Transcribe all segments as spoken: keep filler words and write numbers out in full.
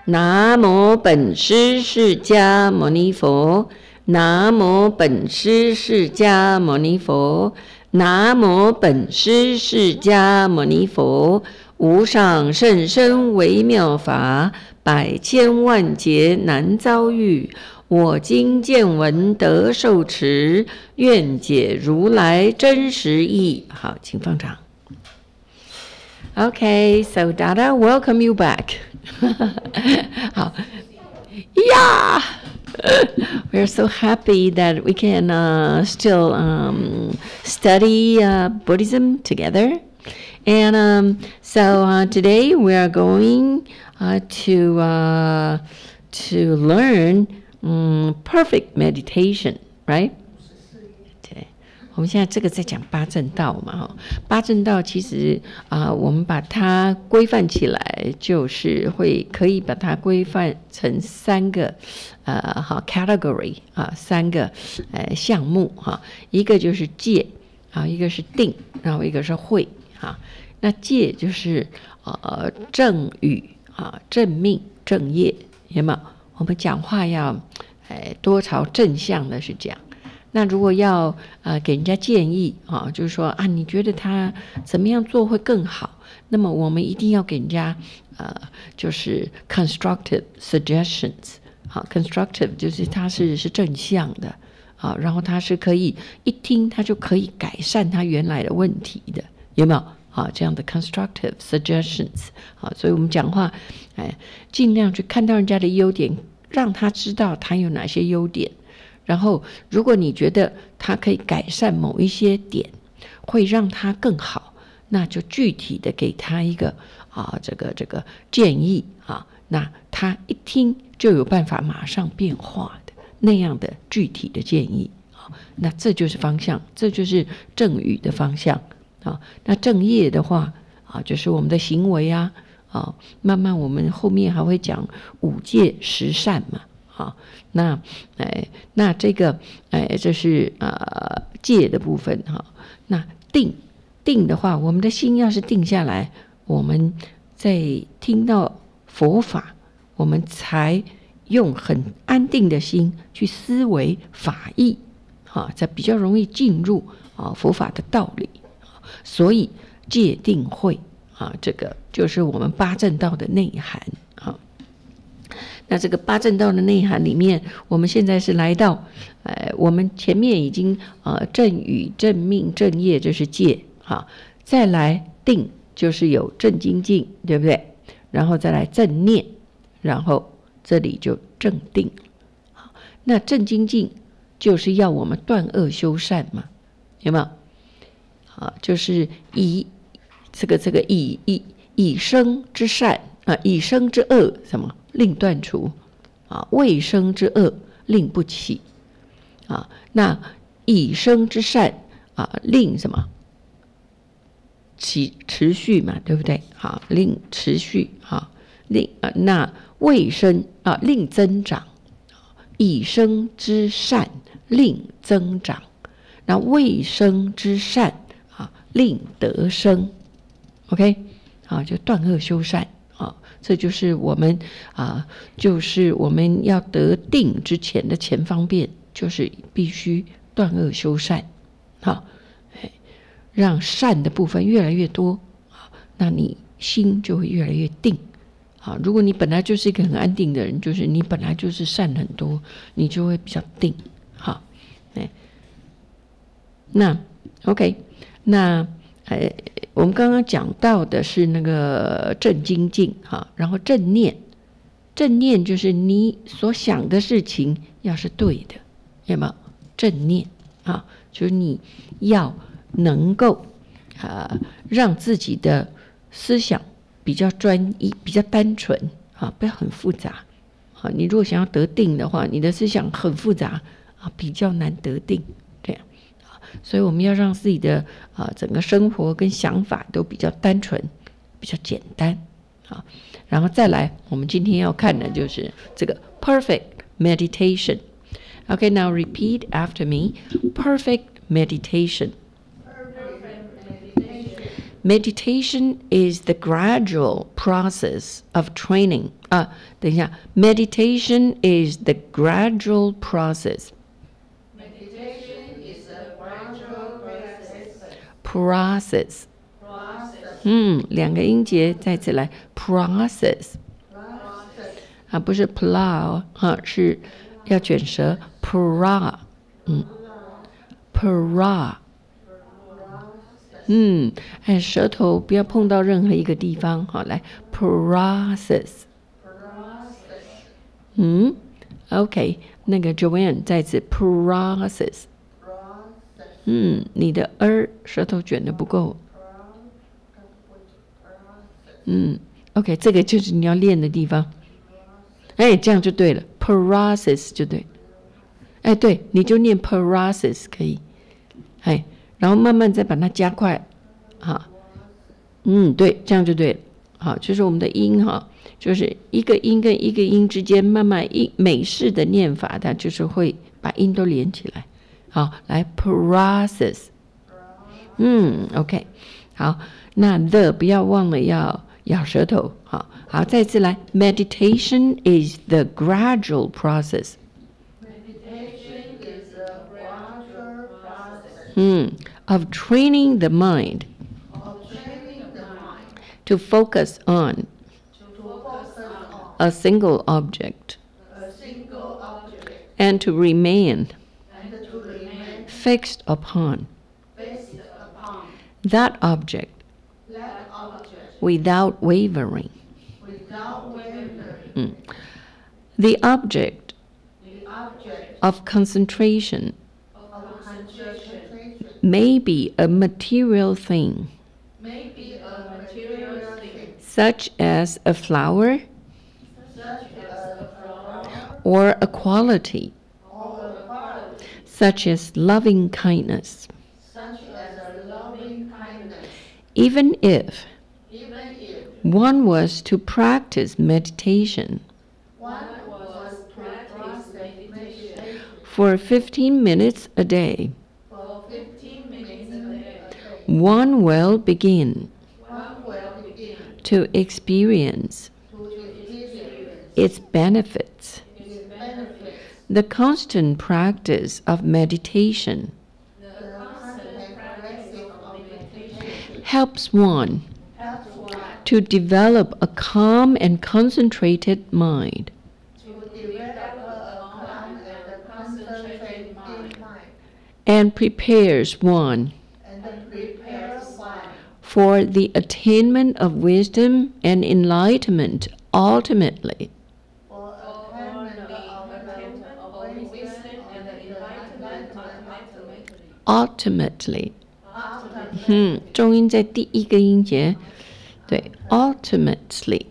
南无本师释迦牟尼佛，南无本师释迦牟尼佛，南无本师释迦牟尼佛。无上甚深微妙法，百千万劫难遭遇。我今见闻得受持，愿解如来真实义。好，请放掌。Okay, so Dada, welcome you back. 好 ，Yeah, we're so happy that we can uh, still um, study uh, Buddhism together. And um, so uh, today we are going uh, to uh, to learn um, perfect meditation, right? 对，我们现在这个在讲八正道嘛，哈，八正道其实啊、呃，我们把它规范起来，就是会可以把它规范成三个呃好 category 啊，三个呃项目哈，一个就是戒啊，一个是定，然后一个是慧。啊，那戒就是呃正语啊，正命正业，有没有？我们讲话要哎多朝正向的是讲。那如果要呃给人家建议啊，就是说啊，你觉得他怎么样做会更好？那么我们一定要给人家呃就是 constructive suggestions 啊 ，constructive 就是它是是正向的啊，然后他是可以一听他就可以改善他原来的问题的。有没有啊？这样的 constructive suggestions 啊，所以我们讲话，哎，尽量去看到人家的优点，让他知道他有哪些优点。然后，如果你觉得他可以改善某一些点，会让他更好，那就具体的给他一个啊，这个这个建议啊，那他一听就有办法马上变化的那样的具体的建议啊，那这就是方向，这就是正语的方向。啊，那正业的话啊，就是我们的行为啊，啊，慢慢我们后面还会讲五戒十善嘛，啊，那哎，那这个哎，这是呃戒的部分哈、啊。那定定的话，我们的心要是定下来，我们在听到佛法，我们才用很安定的心去思维法义，啊，才比较容易进入啊佛法的道理。所以戒定慧啊，这个就是我们八正道的内涵啊。那这个八正道的内涵里面，我们现在是来到，呃，我们前面已经呃正语、正命、正业，这是戒啊，再来定就是有正精进，对不对？然后再来正念，然后这里就正定。好，那正精进就是要我们断恶修善嘛，有没有？啊，就是以这个这个以以以生之善啊，以生之恶什么令断除啊，未生之恶令不起啊。那以生之善啊，令什么起持续嘛，对不对？好，令持续啊，令啊那未生啊，令增长。以生之善令增长，那未生之善。令得生 ，OK， 啊，就断恶修善啊，这就是我们啊，就是我们要得定之前的前方便，就是必须断恶修善，好，哎，让善的部分越来越多啊，那你心就会越来越定啊。如果你本来就是一个很安定的人，就是你本来就是善很多，你就会比较定，好，哎，那 OK。那呃，我们刚刚讲到的是那个正精进哈，然后正念，正念就是你所想的事情要是对的，有没有？正念啊，就是你要能够啊、呃，让自己的思想比较专一、比较单纯啊，不要很复杂啊。你如果想要得定的话，你的思想很复杂啊，比较难得定。所以我们要让自己的啊、呃、整个生活跟想法都比较单纯，比较简单啊。然后再来，我们今天要看的就是这个 perfect meditation。Okay, now repeat after me. Perfect meditation. meditation is the gradual process of training. 啊，等一下 ，meditation is the gradual process. Meditation is a gradual process. Process. Process. 嗯，两个音节再次来 process. Process. 啊，不是 plow 哈，是要卷舌 pra， 嗯 pra， 嗯，哎，舌头不要碰到任何一个地方，好，来 process， 嗯 ，OK， 那个 Joanne 再次 process， 嗯，你的 er 舌头卷的不够，嗯 ，OK， 这个就是你要练的地方。哎，这样就对了 ，process 就对。哎，对，你就念 process 可以，哎，然后慢慢再把它加快，哈，嗯，对，这样就对了，好，就是我们的音哈，就是一个音跟一个音之间慢慢一美式的念法，它就是会把音都连起来，好，来 process， 嗯 ，OK， 好，那 the 不要忘了要咬舌头，好，好，再次来 ，meditation is the gradual process. Meditation is a gradual process. 嗯 of training the mind Of training the mind to focus on to focus on a single object a single object and to remain and to remain fixed upon fixed upon that object that object without wavering. without wavering. 嗯 The object The object of concentration of concentration may be a material thing, may be a material thing, such as a flower such as a flower or a quality, or a quality, such as loving kindness. such as a loving kindness. Even if Even if one was to practice meditation one was to practice meditation for fifteen minutes a day, for fifteen minutes a day, one will begin one will begin to experience to experience its benefits. its benefits. The constant practice of meditation The constant practice of meditation helps one helps one to develop a calm and concentrated mind, to develop a calm and a concentrated mind, and prepares one and prepares one for the attainment of wisdom and enlightenment ultimately. for attainment of attainment of wisdom and enlightenment ultimately. Ultimately. Ultimately. 嗯，重音在第一个音节，对 ，ultimately。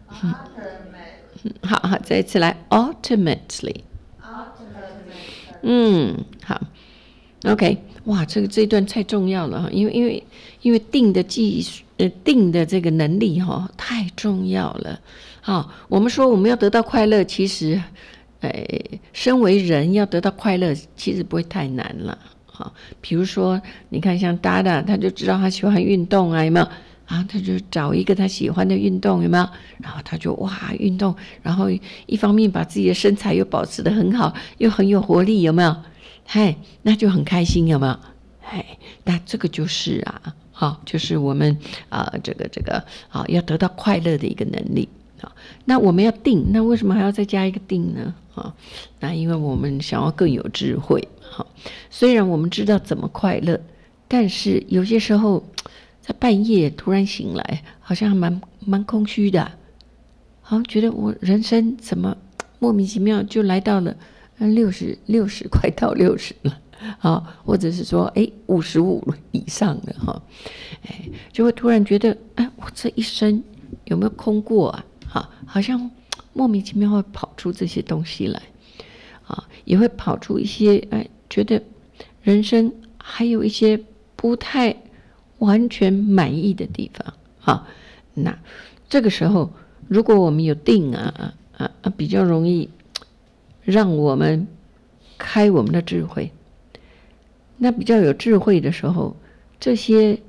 Ultimately. 好好，再一次来 ，ultimately。 Ultimately. 嗯，好 ，OK， 哇，这个这一段太重要了哈，因为因为因为定的技术，呃，定的这个能力哈，太重要了。好，我们说我们要得到快乐，其实，呃，身为人要得到快乐，其实不会太难了。好，比如说，你看像 Dada， 他就知道他喜欢运动啊，有没有？啊，他就找一个他喜欢的运动，有没有？然后他就哇运动，然后一方面把自己的身材又保持得很好，又很有活力，有没有？嗨，那就很开心，有没有？哎，那这个就是啊，好，就是我们啊、呃，这个这个啊，要得到快乐的一个能力啊。那我们要定，那为什么还要再加一个定呢？啊，那因为我们想要更有智慧。好，虽然我们知道怎么快乐，但是有些时候在半夜突然醒来，好像还蛮蛮空虚的，好像觉得我人生怎么莫名其妙就来到了六十六十，快到六十了，好，或者是说哎五十五以上了哈，哎，就会突然觉得哎，我这一生有没有空过啊？好，好像莫名其妙会跑出这些东西来，啊，也会跑出一些哎。觉得人生还有一些不太完全满意的地方，好，那这个时候如果我们有定啊啊啊，比较容易让我们开我们的智慧。那比较有智慧的时候，这些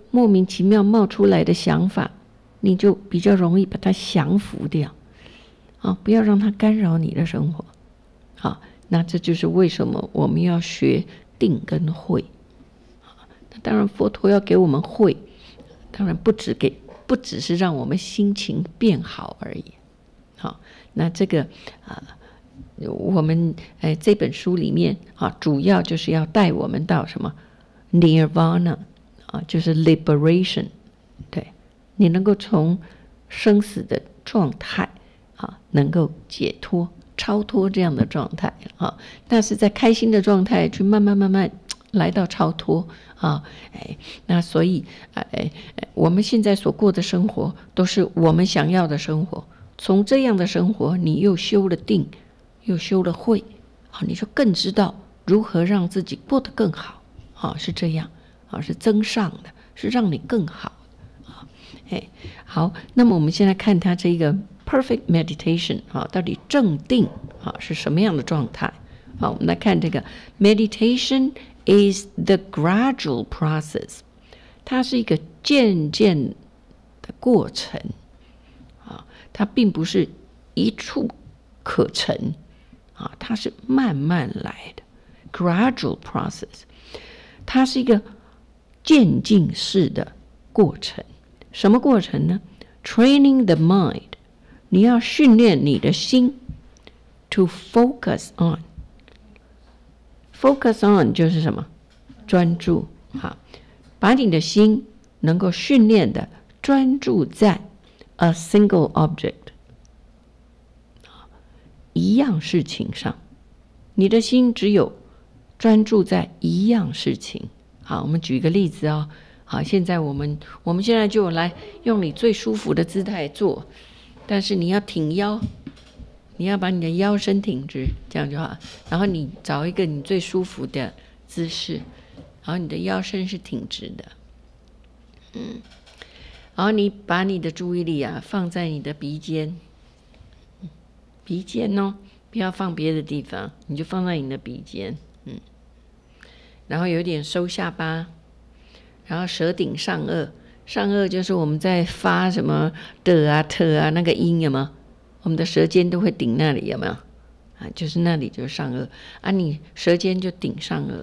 莫名其妙冒出来的想法，你就比较容易把它降服掉，啊，不要让它干扰你的生活。好，那这就是为什么我们要学定跟慧。那当然，佛陀要给我们慧，当然不只给，不只是让我们心情变好而已。好，那这个啊。我们哎，这本书里面啊，主要就是要带我们到什么 nirvana 啊，就是 liberation， 对，你能够从生死的状态啊，能够解脱、超脱这样的状态啊，但是在开心的状态去慢慢慢慢来到超脱啊，哎，那所以哎，我们现在所过的生活都是我们想要的生活，从这样的生活，你又修了定。又修了慧，好，你就更知道如何让自己过得更好，啊，是这样，啊，是增上的，是让你更好，啊，哎，好，那么我们现在看它这个 perfect meditation， 啊，到底正定啊是什么样的状态？好，我们来看这个 meditation is the gradual process， 它是一个渐渐的过程，啊，它并不是一触可成。啊，它是慢慢来的 gradual process， 它是一个渐进式的过程。什么过程呢？ Training the mind， 你要训练你的心 to focus on， focus on 就是什么？专注。好，把你的心能够训练的专注在 a single object，一样事情上，你的心只有专注在一样事情。好，我们举一个例子哦。好，现在我们我们现在就来用你最舒服的姿态做，但是你要挺腰，你要把你的腰身挺直，这样就好。然后你找一个你最舒服的姿势，然后你的腰身是挺直的，嗯，然后你把你的注意力啊放在你的鼻尖。鼻尖哦，不要放别的地方，你就放在你的鼻尖，嗯，然后有点收下巴，然后舌顶上颚，上颚就是我们在发什么的啊、特啊那个音有没有？我们的舌尖都会顶那里有没有？啊，就是那里就是上颚啊，你舌尖就顶上颚，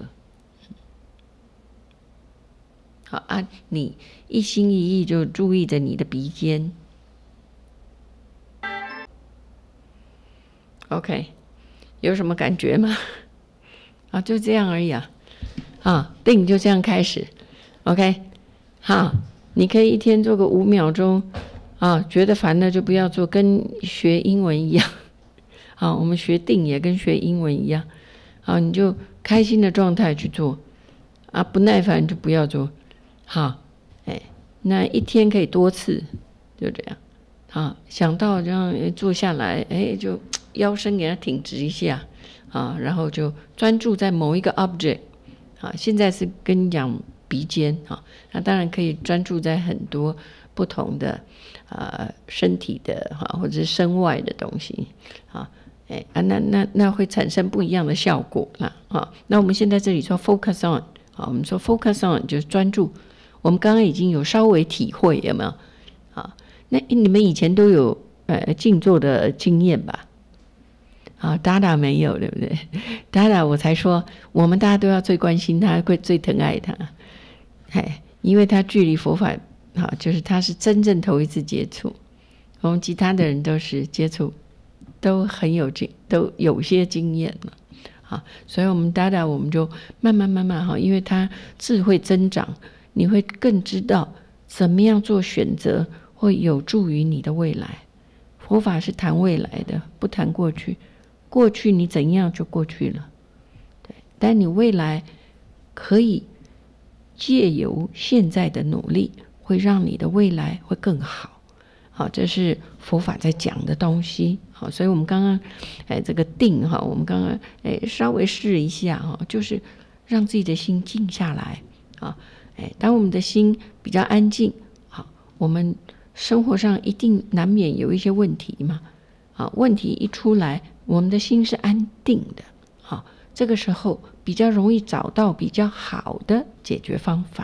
好啊，你一心一意就注意着你的鼻尖。OK， 有什么感觉吗？啊，就这样而已啊。啊，定就这样开始。OK， 好，你可以一天做个五秒钟。啊，觉得烦了就不要做，跟学英文一样。啊，我们学定也跟学英文一样。啊，你就开心的状态去做。啊，不耐烦就不要做。好，哎，那一天可以多次，就这样。啊，想到这样坐下来，哎，就腰身给它挺直一下，啊，然后就专注在某一个 object， 啊，现在是跟你讲鼻尖，啊，那当然可以专注在很多不同的呃身体的哈，或者是身外的东西，啊，哎啊，那那那会产生不一样的效果啦，啊，那我们现在这里说 focus on， 啊，我们说 focus on 就是专注，我们刚刚已经有稍微体会，有没有？啊。那你们以前都有呃静坐的经验吧？啊，达达没有，对不对？达达我才说，我们大家都要最关心他，会最疼爱他，哎，因为他距离佛法，好，就是他是真正头一次接触，我们其他的人都是接触，都很有经，都有些经验了，啊，所以我们达达我们就慢慢慢慢哈，因为他智慧增长，你会更知道怎么样做选择。会有助于你的未来。佛法是谈未来的，不谈过去。过去你怎样就过去了，对。但你未来可以借由现在的努力，会让你的未来会更好。好，这是佛法在讲的东西。好，所以我们刚刚哎这个定哈，我们刚刚哎稍微试一下哈，就是让自己的心静下来啊。哎，当我们的心比较安静，好，我们生活上一定难免有一些问题嘛，啊，问题一出来，我们的心是安定的，啊，这个时候比较容易找到比较好的解决方法。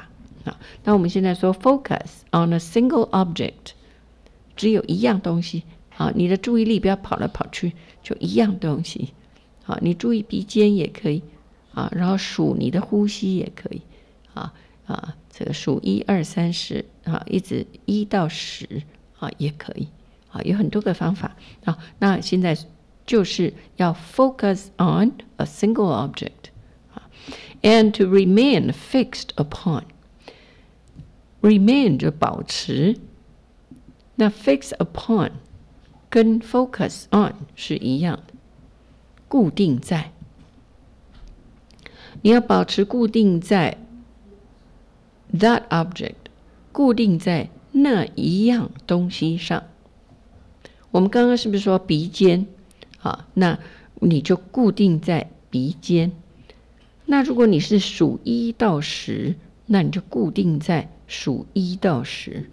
好，那我们现在说 focus on a single object， 只有一样东西。好，你的注意力不要跑来跑去，就一样东西。好，你注意鼻尖也可以。啊，然后数你的呼吸也可以。啊啊，这个数一二三十啊，一直一到十啊也可以。啊，有很多个方法。好，那现在就是要 focus on a single object。And to remain fixed upon， remain 就保持，那 fix upon 跟 focus on 是一样的，固定在。你要保持固定在 that object， 固定在那一样东西上。我们刚刚是不是说鼻尖？好，那你就固定在鼻尖。那如果你是数一到十，那你就固定在数一到十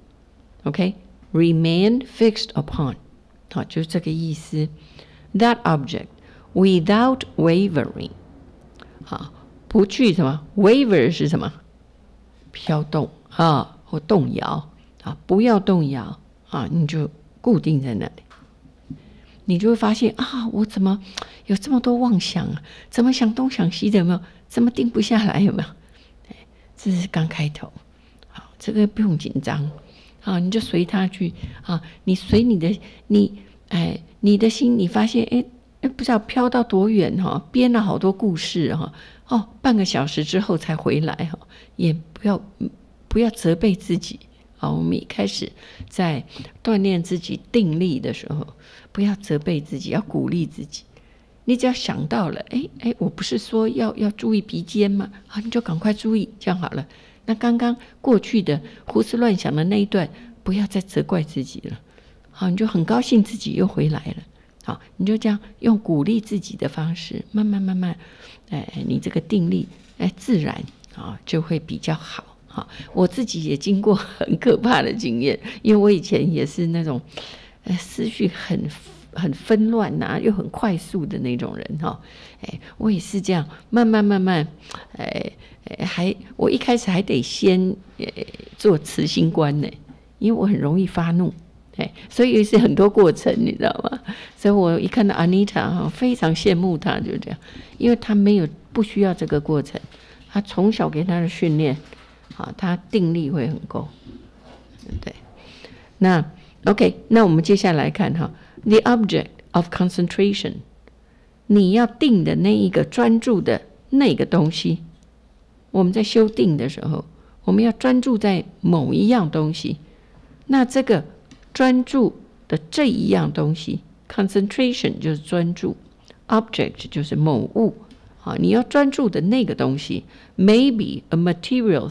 ，OK？Remain fixed upon， 好，就是这个意思。That object without wavering， 好，不去什么 waver 是什么？飘动啊，或动摇啊，不要动摇啊，你就固定在那里。你就会发现啊，我怎么有这么多妄想啊？怎么想东想西的？有没有？怎么定不下来？有没有？这是刚开头，好，这个不用紧张，啊，你就随他去啊，你随你的，你哎，你的心，你发现哎，不知道飘到多远哈，编了好多故事哈，哦，半个小时之后才回来哈，也不要不要责备自己。好，我们一开始在锻炼自己定力的时候，不要责备自己，要鼓励自己。你只要想到了，哎哎，我不是说要要注意鼻尖吗？啊，你就赶快注意，这样好了。那刚刚过去的胡思乱想的那一段，不要再责怪自己了。好，你就很高兴自己又回来了。好，你就这样用鼓励自己的方式，慢慢慢慢，哎，你这个定力，哎，自然啊就会比较好。好，我自己也经过很可怕的经验，因为我以前也是那种，呃，思绪很很纷乱呐、啊，又很快速的那种人哈、哦。哎，我也是这样，慢慢慢慢，哎哎，还我一开始还得先呃做慈心观呢，因为我很容易发怒，哎，所以是很多过程，你知道吗？所以我一看到 Anita 哈，非常羡慕她，就这样，因为她没有不需要这个过程，她从小给她的训练。好，他定力会很够，对。那 OK， 那我们接下来看哈 ，the object of concentration， 你要定的那一个专注的那个东西。我们在修定的时候，我们要专注在某一样东西。那这个专注的这一样东西 ，concentration 就是专注 ，object 就是某物。好，你要专注的那个东西 ，maybe a material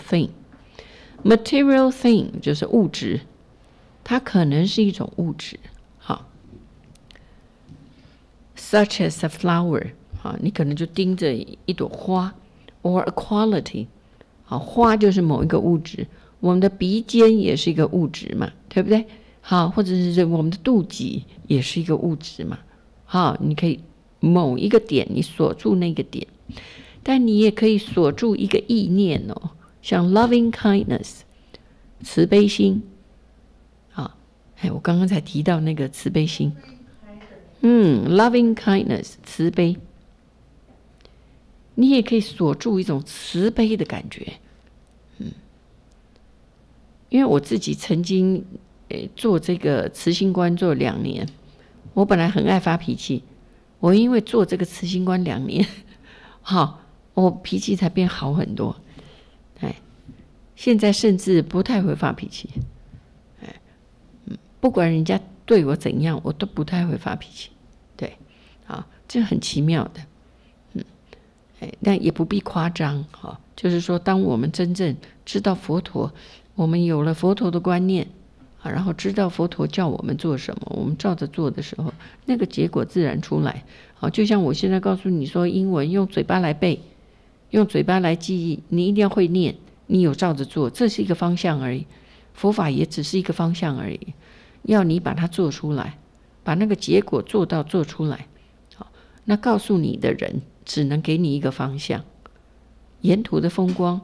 thing。material thing 就是物质，它可能是一种物质。好 ，such as a flower， 好，你可能就盯着一朵花 ，or a quality， 好，花就是某一个物质，我们的鼻尖也是一个物质嘛，对不对？好，或者是我们的肚脐也是一个物质嘛。好，你可以。某一个点，你锁住那个点，但你也可以锁住一个意念哦，像 loving kindness， 慈悲心。好，哎，我刚刚才提到那个慈悲心，嗯 ，loving kindness， 慈悲，你也可以锁住一种慈悲的感觉，嗯，因为我自己曾经诶做这个慈心观做两年，我本来很爱发脾气。我因为做这个慈心观两年，好，我脾气才变好很多。哎，现在甚至不太会发脾气。哎，嗯，不管人家对我怎样，我都不太会发脾气。对，好，这很奇妙的。嗯，哎，但也不必夸张。哈，就是说，当我们真正知道佛陀，我们有了佛陀的观念。啊，然后知道佛陀叫我们做什么，我们照着做的时候，那个结果自然出来。好，就像我现在告诉你说，英文用嘴巴来背，用嘴巴来记忆，你一定要会念，你有照着做，这是一个方向而已。佛法也只是一个方向而已，要你把它做出来，把那个结果做到做出来。好，那告诉你的人只能给你一个方向，沿途的风光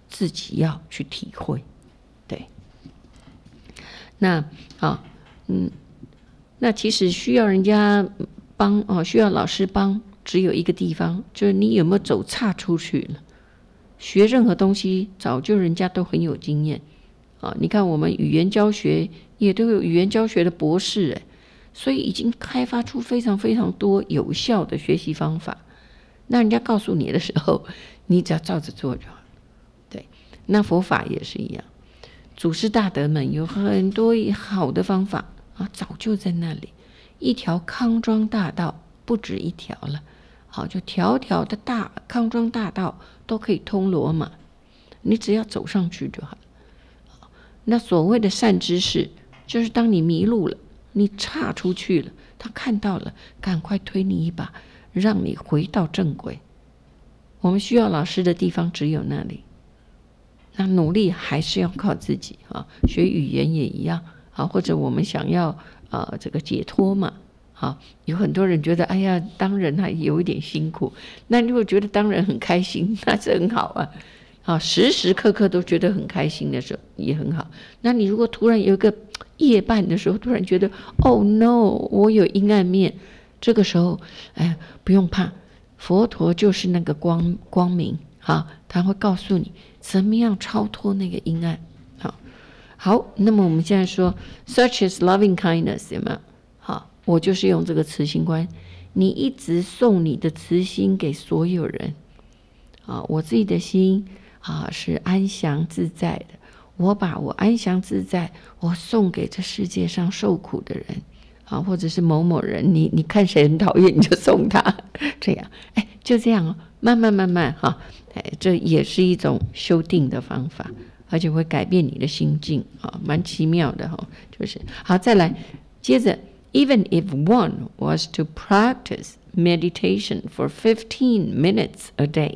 自己要去体会。对，那啊，嗯，那其实需要人家帮哦，需要老师帮，只有一个地方，就是你有没有走岔出去了。学任何东西，早就人家都很有经验啊。你看我们语言教学也都有语言教学的博士哎，所以已经开发出非常非常多有效的学习方法。那人家告诉你的时候，你只要照着做就好。对，那佛法也是一样，祖师大德们有很多好的方法啊，早就在那里。一条康庄大道不止一条了，好，就条条的大康庄大道都可以通罗马，你只要走上去就好。那所谓的善知识，就是当你迷路了，你岔出去了，他看到了，赶快推你一把，让你回到正轨。我们需要老师的地方只有那里，那努力还是要靠自己啊。学语言也一样啊，或者我们想要呃这个解脱嘛，啊，有很多人觉得哎呀当人还有一点辛苦，那如果觉得当人很开心，那是很好啊。啊，时时刻刻都觉得很开心的时候也很好。那你如果突然有一个夜半的时候，突然觉得 Oh no， 我有阴暗面，这个时候哎不用怕，佛陀就是那个光光明啊，他会告诉你怎么样超脱那个阴暗。好，好，那么我们现在说 such is loving kindness 有没有？好，我就是用这个慈心观，你一直送你的慈心给所有人啊，我自己的心啊是安详自在的，我把我安详自在我送给这世界上受苦的人啊，或者是某某人，你你看谁很讨厌你就送他，这样哎就这样哦，慢慢慢慢哈、啊，哎这也是一种修订的方法，而且会改变你的心境啊，蛮奇妙的哈、哦，就是好再来接着 even if one was to practice meditation for fifteen minutes a day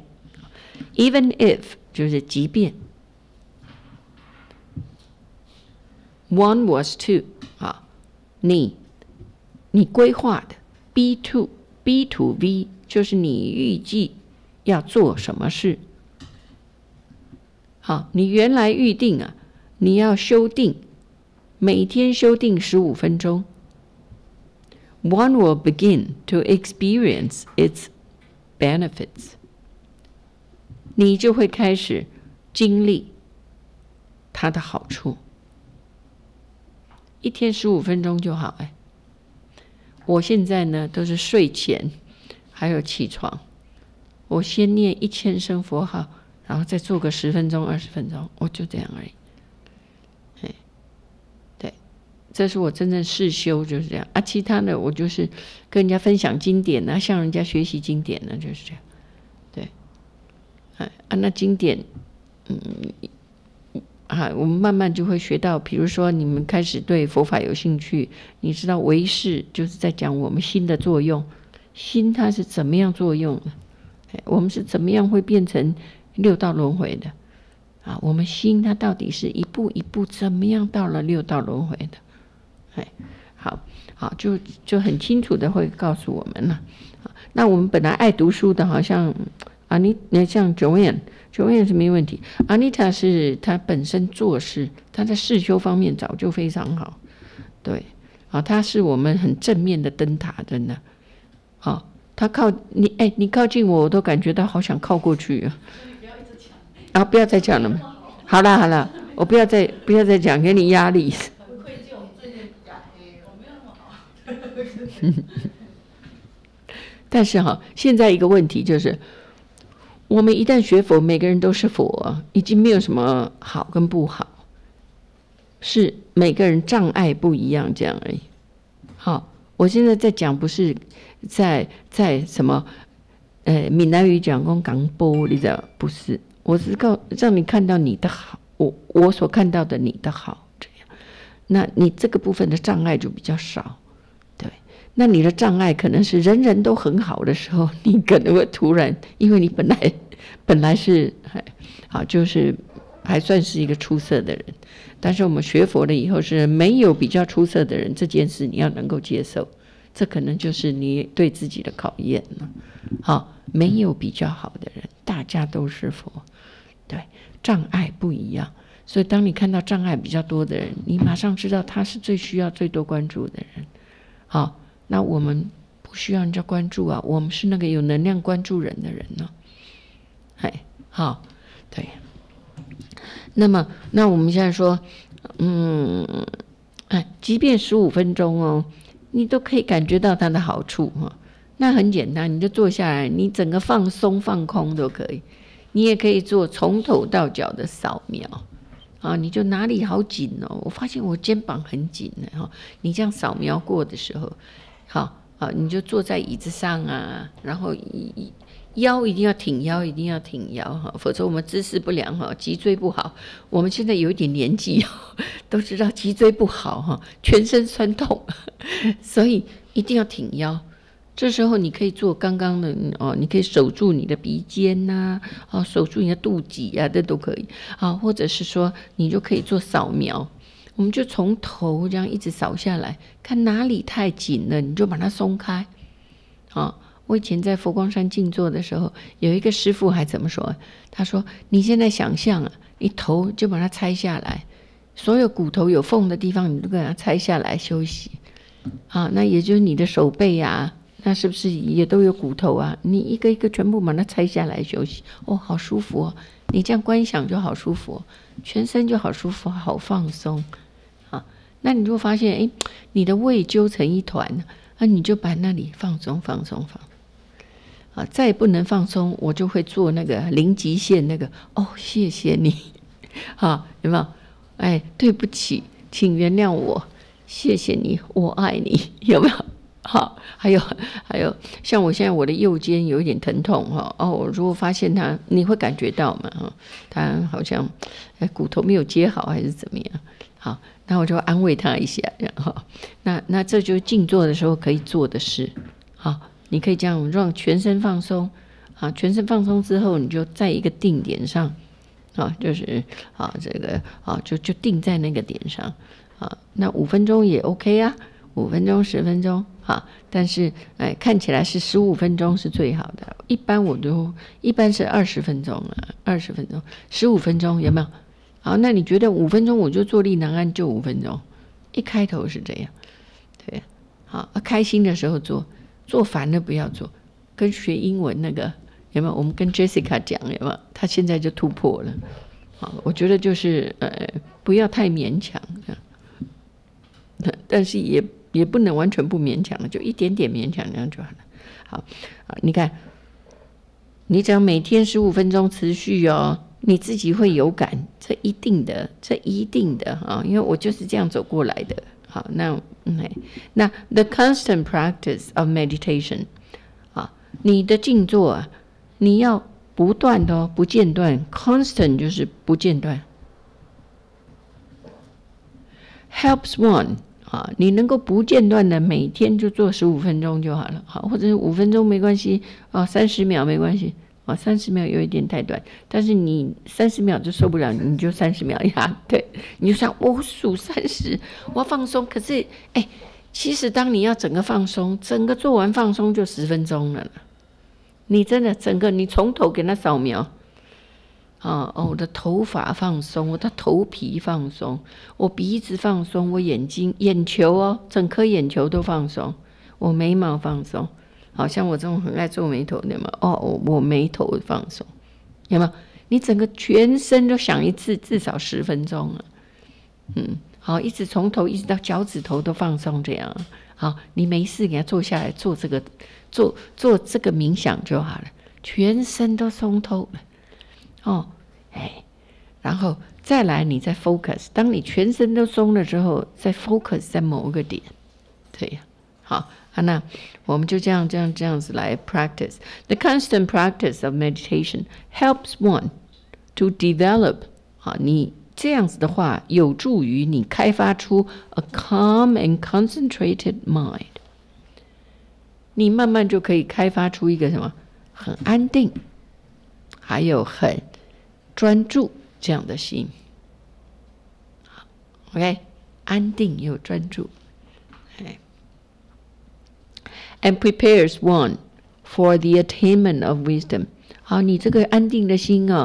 even if 就是即便 one was to 啊，你你规划的 B to B to V 就是你预计要做什么事。好，你原来预定啊，你要修订，每天修订十五分钟。One will begin to experience its benefits。你就会开始经历它的好处。一天十五分钟就好哎。我现在呢都是睡前还有起床，我先念一千声佛号，然后再做个十分钟二十分钟，我就这样而已。哎，对，这是我真正试修就是这样啊。其他的我就是跟人家分享经典啊，向人家学习经典呢，就是这样。对。啊，那经典，嗯，啊，我们慢慢就会学到，比如说你们开始对佛法有兴趣，你知道唯识就是在讲我们心的作用，心它是怎么样作用的，我们是怎么样会变成六道轮回的，啊，我们心它到底是一步一步怎么样到了六道轮回的，哎，好，好，就就很清楚的会告诉我们了。那我们本来爱读书的，好像。啊，你你像 Joanne，Joanne 是没问题。Anita 是她本身做事，她在事修方面早就非常好，对，啊，她是我们很正面的灯塔，真的。啊，她靠你，哎，你靠近我，我都感觉到好想靠过去啊。啊，不要再讲了嘛。好了好了，我不要再不要再讲，给你压力。很愧疚，最近加黑了，我没有那么好。但是哈，现在一个问题就是。我们一旦学佛，每个人都是佛，已经没有什么好跟不好，是每个人障碍不一样这样而已。好，我现在在讲不是在在什么，呃，闽南语讲讲港波，你知道不是？我是告让你看到你的好，我我所看到的你的好，这样，那你这个部分的障碍就比较少。那你的障碍可能是人人都很好的时候，你可能会突然，因为你本来本来是还好，就是还算是一个出色的人，但是我们学佛了以后是没有比较出色的人，这件事你要能够接受，这可能就是你对自己的考验了。好，没有比较好的人，大家都是佛，对， 障碍不一样。所以当你看到障碍比较多的人，你马上知道他是最需要最多关注的人。好，那我们不需要人家关注啊，我们是那个有能量关注人的人呢、啊。哎，好，对。那么，那我们现在说，嗯，哎，即便十五分钟哦，你都可以感觉到它的好处哈。那很简单，你就坐下来，你整个放松放空都可以。你也可以做从头到脚的扫描啊，你就哪里好紧哦，我发现我肩膀很紧呢哈。你这样扫描过的时候，好啊，你就坐在椅子上啊，然后一。腰一定要挺腰，一定要挺腰哈，否则我们姿势不良哈，脊椎不好。我们现在有一点年纪，都知道脊椎不好哈，全身酸痛，所以一定要挺腰。这时候你可以做刚刚的哦，你可以守住你的鼻尖呐、啊，哦，守住你的肚脐啊，这都可以啊，或者是说你就可以做扫描，我们就从头这样一直扫下来，看哪里太紧了，你就把它松开，啊。我以前在佛光山静坐的时候，有一个师父还怎么说？他说：“你现在想象啊，你头就把它拆下来，所有骨头有缝的地方，你都给它拆下来休息。啊，那也就是你的手背啊，那是不是也都有骨头啊？你一个一个全部把它拆下来休息，哦，好舒服哦！你这样观想就好舒服、哦，全身就好舒服，好放松。啊，那你就发现，哎，你的胃揪成一团，啊，你就把那里放松，放松，放松。”啊，再也不能放松，我就会做那个零极限那个哦，谢谢你，啊，有没有？哎，对不起，请原谅我，谢谢你，我爱你，有没有？好，还有还有，像我现在我的右肩有一点疼痛哈，哦，如果发现它，你会感觉到嘛？哈，它好像哎骨头没有接好还是怎么样？好，那我就安慰他一下，然后那那这就是静坐的时候可以做的事，好。你可以这样让全身放松啊，全身放松之后，你就在一个定点上啊，就是啊这个啊就就定在那个点上啊，那五分钟也 OK 啊，五分钟十分钟啊，但是哎看起来是十五分钟是最好的，一般我都一般是二十分钟啊，二十分钟，十五分钟有没有？好，那你觉得五分钟我就坐立难安就五分钟，一开头是这样，对，好，开心的时候做。做烦了不要做，跟学英文那个有没有？我们跟 Jessica 讲有没有？她现在就突破了。好，我觉得就是呃，不要太勉强，但是也也不能完全不勉强，就一点点勉强这样就好了。好，啊，你看，你只要每天十五分钟持续哦，你自己会有感，这一定的，这一定的啊，因为我就是这样走过来的。好，那嗯，那 the constant practice of meditation 啊，你的静坐啊，你要不断的哦，不间断 ，constant 就是不间断 ，helps one 啊，你能够不间断的每天就做十五分钟就好了，好，或者是五分钟没关系啊，三十秒没关系。哦，三十秒有一点太短，但是你三十秒就受不了，你就三十秒呀。对，你就想我数三十，我要放松。可是，哎，其实当你要整个放松，整个做完放松就十分钟了。你真的整个你从头给它扫描，啊哦，我的头发放松，我的头皮放松，我鼻子放松，我眼睛眼球哦，整颗眼球都放松，我眉毛放松。好像我这种很爱皱眉头的嘛，哦，我眉头放松，有没有？你整个全身都想一次，至少十分钟啊，嗯，好，一直从头一直到脚趾头都放松，这样，好，你没事给他坐下来做这个，做做这个冥想就好了，全身都松透了，哦，哎，然后再来你再 focus， 当你全身都松了之后，再 focus 在某一个点，这样，好。啊，那我们就这样、这样、这样子来 practice. The constant practice of meditation helps one to develop. 啊，你这样子的话，有助于你开发出 a calm and concentrated mind. 你慢慢就可以开发出一个什么很安定，还有很专注这样的心。OK， 安定又专注。哎。And prepares one for the attainment of wisdom. 好，你这个安定的心啊，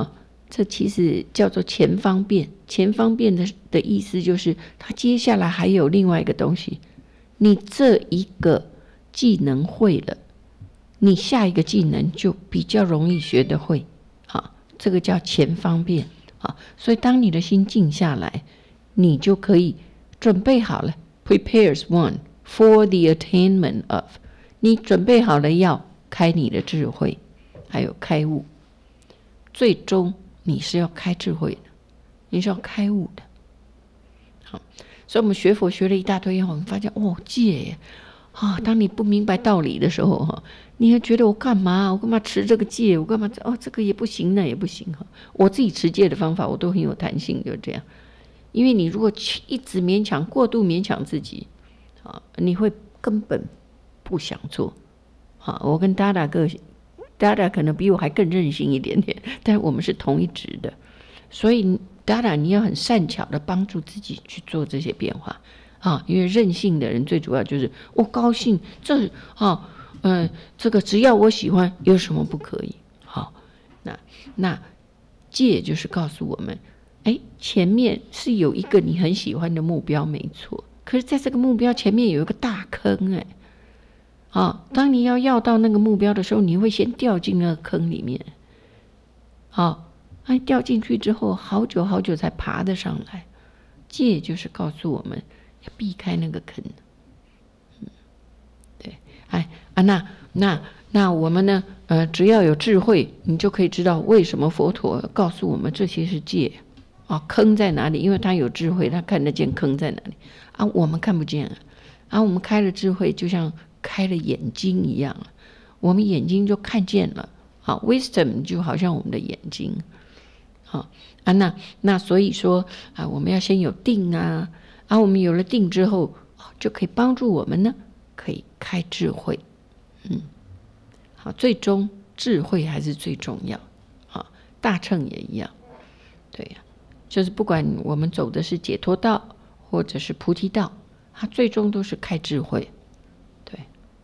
这其实叫做前方便。前方便的的意思就是，它接下来还有另外一个东西。你这一个技能会了，你下一个技能就比较容易学得会。好，这个叫前方便。好，所以当你的心静下来，你就可以准备好了。Prepares one for the attainment of， 你准备好了要开你的智慧，还有开悟。最终你是要开智慧的，你是要开悟的。好，所以我们学佛学了一大堆以后，我们发现哦，戒耶啊！当你不明白道理的时候，哈，你会觉得我干嘛？我干嘛持这个戒？我干嘛？哦，这个也不行，那也不行哈。我自己持戒的方法，我都很有弹性，就这样。因为你如果一直勉强、过度勉强自己，啊，你会根本不想做。好，我跟达达个性，达达可能比我还更任性一点点，但我们是同一职的，所以达达你要很善巧的帮助自己去做这些变化啊。因为任性的人最主要就是我高兴，这啊，嗯、呃，这个只要我喜欢，有什么不可以？好，那那戒就是告诉我们。哎，前面是有一个你很喜欢的目标，没错。可是，在这个目标前面有一个大坑，哎，啊，当你要要到那个目标的时候，你会先掉进那个坑里面。好，哎，掉进去之后，好久好久才爬得上来。戒就是告诉我们要避开那个坑。嗯，对，哎啊，那那那我们呢？呃，只要有智慧，你就可以知道为什么佛陀告诉我们这些是戒。啊，坑在哪里？因为他有智慧，他看得见坑在哪里啊，我们看不见啊。啊，我们开了智慧，就像开了眼睛一样，我们眼睛就看见了。好 ，wisdom 就好像我们的眼睛。好啊，那那所以说啊，我们要先有定啊，啊，我们有了定之后，就可以帮助我们呢，可以开智慧。嗯，好，最终智慧还是最重要。好，大乘也一样，对呀、啊。就是不管我们走的是解脱道，或者是菩提道，它最终都是开智慧。对，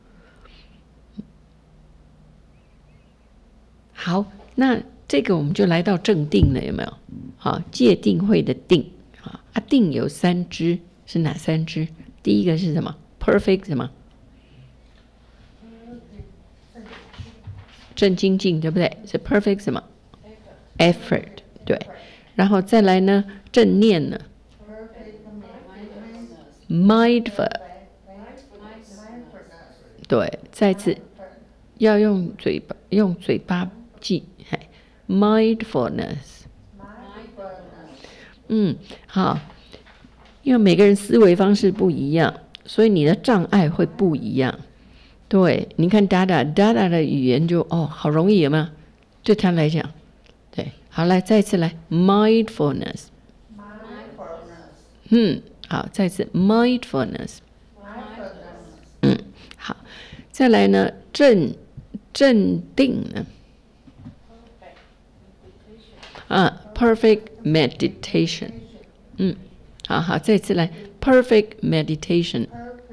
好，那这个我们就来到正定了，有没有？好，戒定慧的定啊，啊，定有三支，是哪三支？第一个是什么 ？perfect 什么？正精进，对不对？是 perfect 什么 ？effort， 对。然后再来呢，正念呢 ，mindful， 对，再次要用嘴巴用嘴巴记 ，mindfulness， 嗯，好，因为每个人思维方式不一样，所以你的障碍会不一样。对，你看达达达达的语言就哦，好容易有没有？对他来讲，对。好，来再次来 mindfulness， 嗯，好，再次 mindfulness， 嗯，好，再来呢，镇镇定呢，啊 ，perfect meditation， 嗯，好好，再次来 perfect meditation，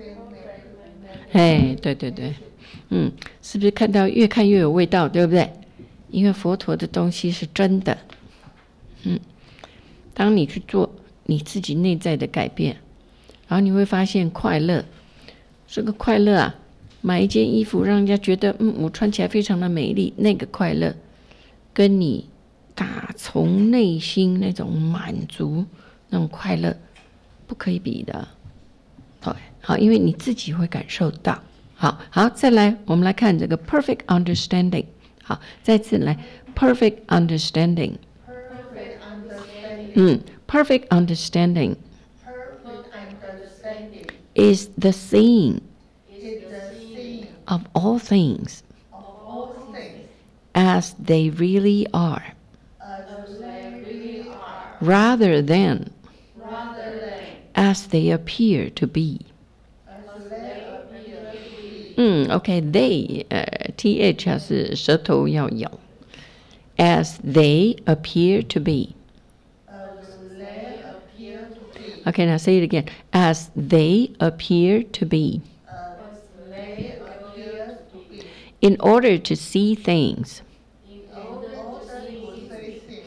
哎，对对对，嗯，是不是看到越看越有味道，对不对？因为佛陀的东西是真的，嗯，当你去做你自己内在的改变，然后你会发现快乐。这个快乐啊，买一件衣服让人家觉得，嗯，我穿起来非常的美丽，那个快乐，跟你打从内心那种满足、那种快乐，不可以比的。对，好，因为你自己会感受到。好，好，再来，我们来看这个 perfect understanding。好，再次来 perfect understanding。 Perfect understanding. 嗯 ，perfect understanding Perfect understanding is the seeing is the seeing of all things of all things as they really are, as they really are, rather than rather than as they appear to be. as they appear to be. 嗯 ，OK，they， 呃 ，th 是舌头要咬 ，as they appear to be. As they appear to be. OK， now say it again. As they appear to be. As they appear to be. In order to see things In order to see things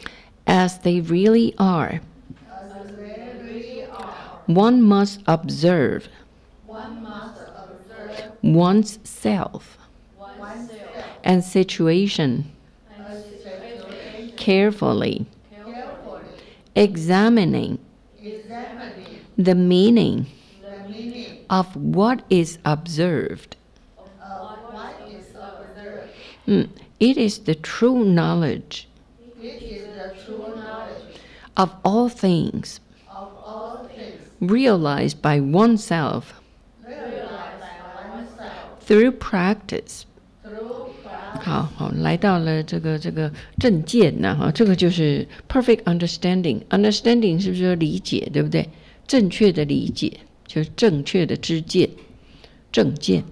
as they really are. as they really are. One must observe One must observe one's self oneself and situation and situation carefully, carefully, examining examining the meaning the meaning of what is observed. of what is observed. Mm, It is the true knowledge It is the true knowledge of all things of all things realized by oneself realized by oneself through practice. through practice. 好好，来到了这个这个正见呐、哈，这个就是 perfect understanding。understanding 是不是理解，对不对？正确的理解就是正确的知见，正见。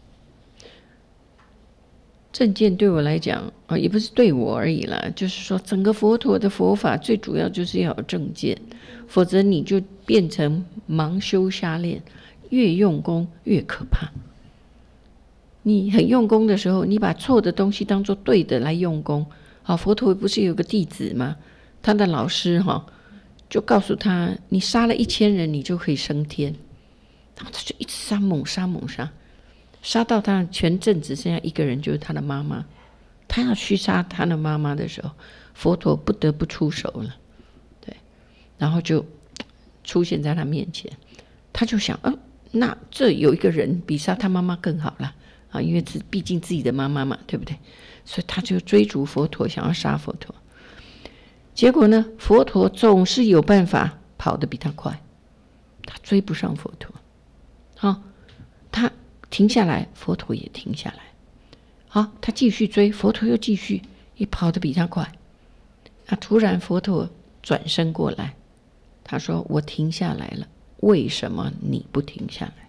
正见对我来讲啊，也不是对我而已啦，就是说整个佛陀的佛法最主要就是要有正见，否则你就变成盲修瞎练，越用功越可怕。你很用功的时候，你把错的东西当作对的来用功。好，佛陀不是有个弟子吗？他的老师哈，就告诉他，你杀了一千人，你就可以升天。然后他就一直杀，猛杀猛杀，杀到他全镇只剩下一个人，就是他的妈妈。他要去杀他的妈妈的时候，佛陀不得不出手了，对，然后就出现在他面前。他就想，呃，那这有一个人比杀他妈妈更好了。啊，因为这毕竟自己的妈妈嘛，对不对？所以他就追逐佛陀，想要杀佛陀。结果呢，佛陀总是有办法跑得比他快，他追不上佛陀。好，他停下来，佛陀也停下来。好，他继续追，佛陀又继续，也跑得比他快。啊，突然佛陀转身过来，他说：“我停下来了，为什么你不停下来？”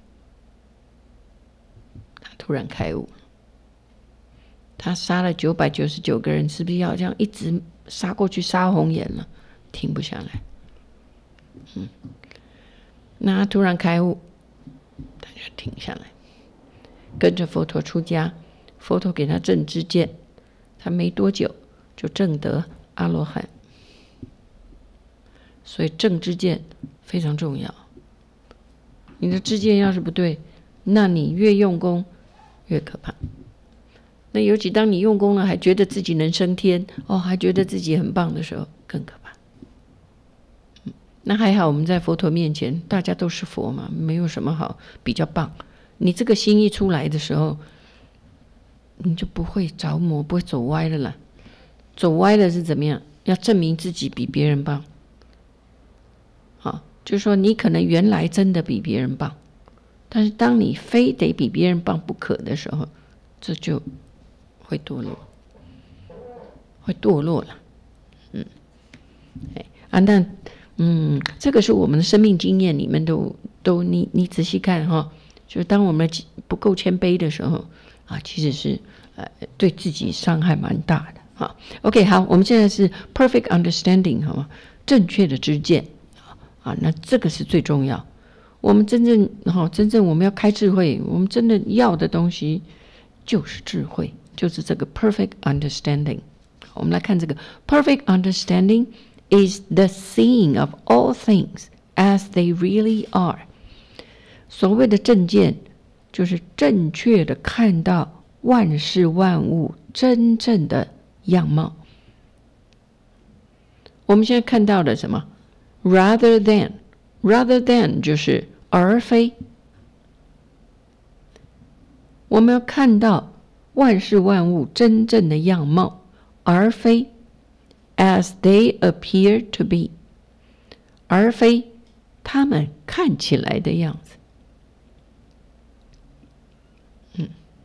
突然开悟，他杀了九百九十九个人，是不是要这样一直杀过去，杀红眼了，停不下来？嗯，那他突然开悟，他就停下来，跟着佛陀出家。佛陀给他正知见，他没多久就证得阿罗汉。所以正知见非常重要。你的知见要是不对，那你越用功越可怕。那尤其当你用功了，还觉得自己能升天，哦，还觉得自己很棒的时候，更可怕。嗯，那还好，我们在佛陀面前，大家都是佛嘛，没有什么好比较棒。你这个心一出来的时候，你就不会着魔，不会走歪了啦。走歪了是怎么样？要证明自己比别人棒。好，就是说你可能原来真的比别人棒。但是当你非得比别人棒不可的时候，这就会堕落，会堕落了。嗯，哎啊，那嗯，这个是我们的生命经验里面都都你你仔细看哈，就是当我们不够谦卑的时候啊，其实是呃对自己伤害蛮大的哈。OK， 好，我们现在是 perfect understanding 好吗？正确的知见啊，那这个是最重要。我们真正哈，真正我们要开智慧，我们真的要的东西就是智慧，就是这个 perfect understanding。我们来看这个 perfect understanding is the seeing of all things as they really are。所谓的正见，就是正确的看到万事万物真正的样貌。我们现在看到的什么 ？rather than。rather than 就是而非，我们要看到万事万物真正的样貌，而非 as they appear to be， 而非他们看起来的样子。嗯，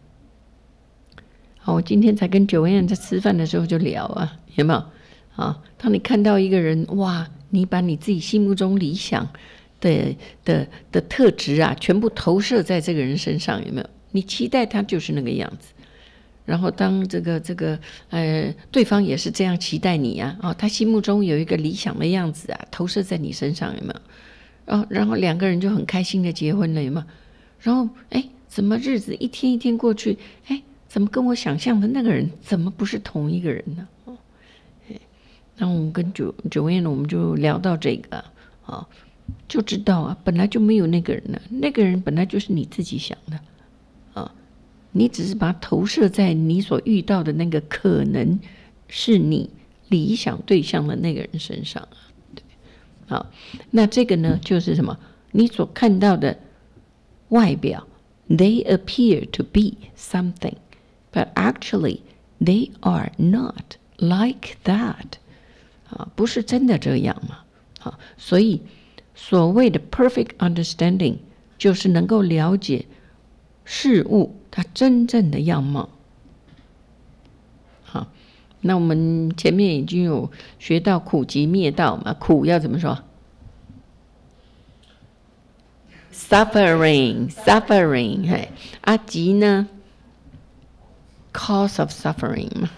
好，我今天才跟九燕在吃饭的时候就聊啊，有没有？啊，当你看到一个人，哇！你把你自己心目中理想的的的特质啊，全部投射在这个人身上，有没有？你期待他就是那个样子，然后当这个这个呃对方也是这样期待你啊，哦，他心目中有一个理想的样子啊，投射在你身上，有没有？哦，然后两个人就很开心的结婚了，有没有？然后哎，怎么日子一天一天过去，哎，怎么跟我想象的那个人怎么不是同一个人呢？ 那我们跟九九燕呢，我们就聊到这个啊，就知道啊，本来就没有那个人了，那个人本来就是你自己想的啊，你只是把它投射在你所遇到的那个可能是你理想对象的那个人身上啊。对，好，那这个呢，就是什么？你所看到的外表 ，they appear to be something, but actually they are not like that。啊，不是真的这样嘛？啊，所以所谓的 perfect understanding 就是能够了解事物它真正的样貌。好，那我们前面已经有学到苦集灭道嘛，苦要怎么说 ？suffering suffering， 嘿，啊集呢 ？cause of suffering 嘛。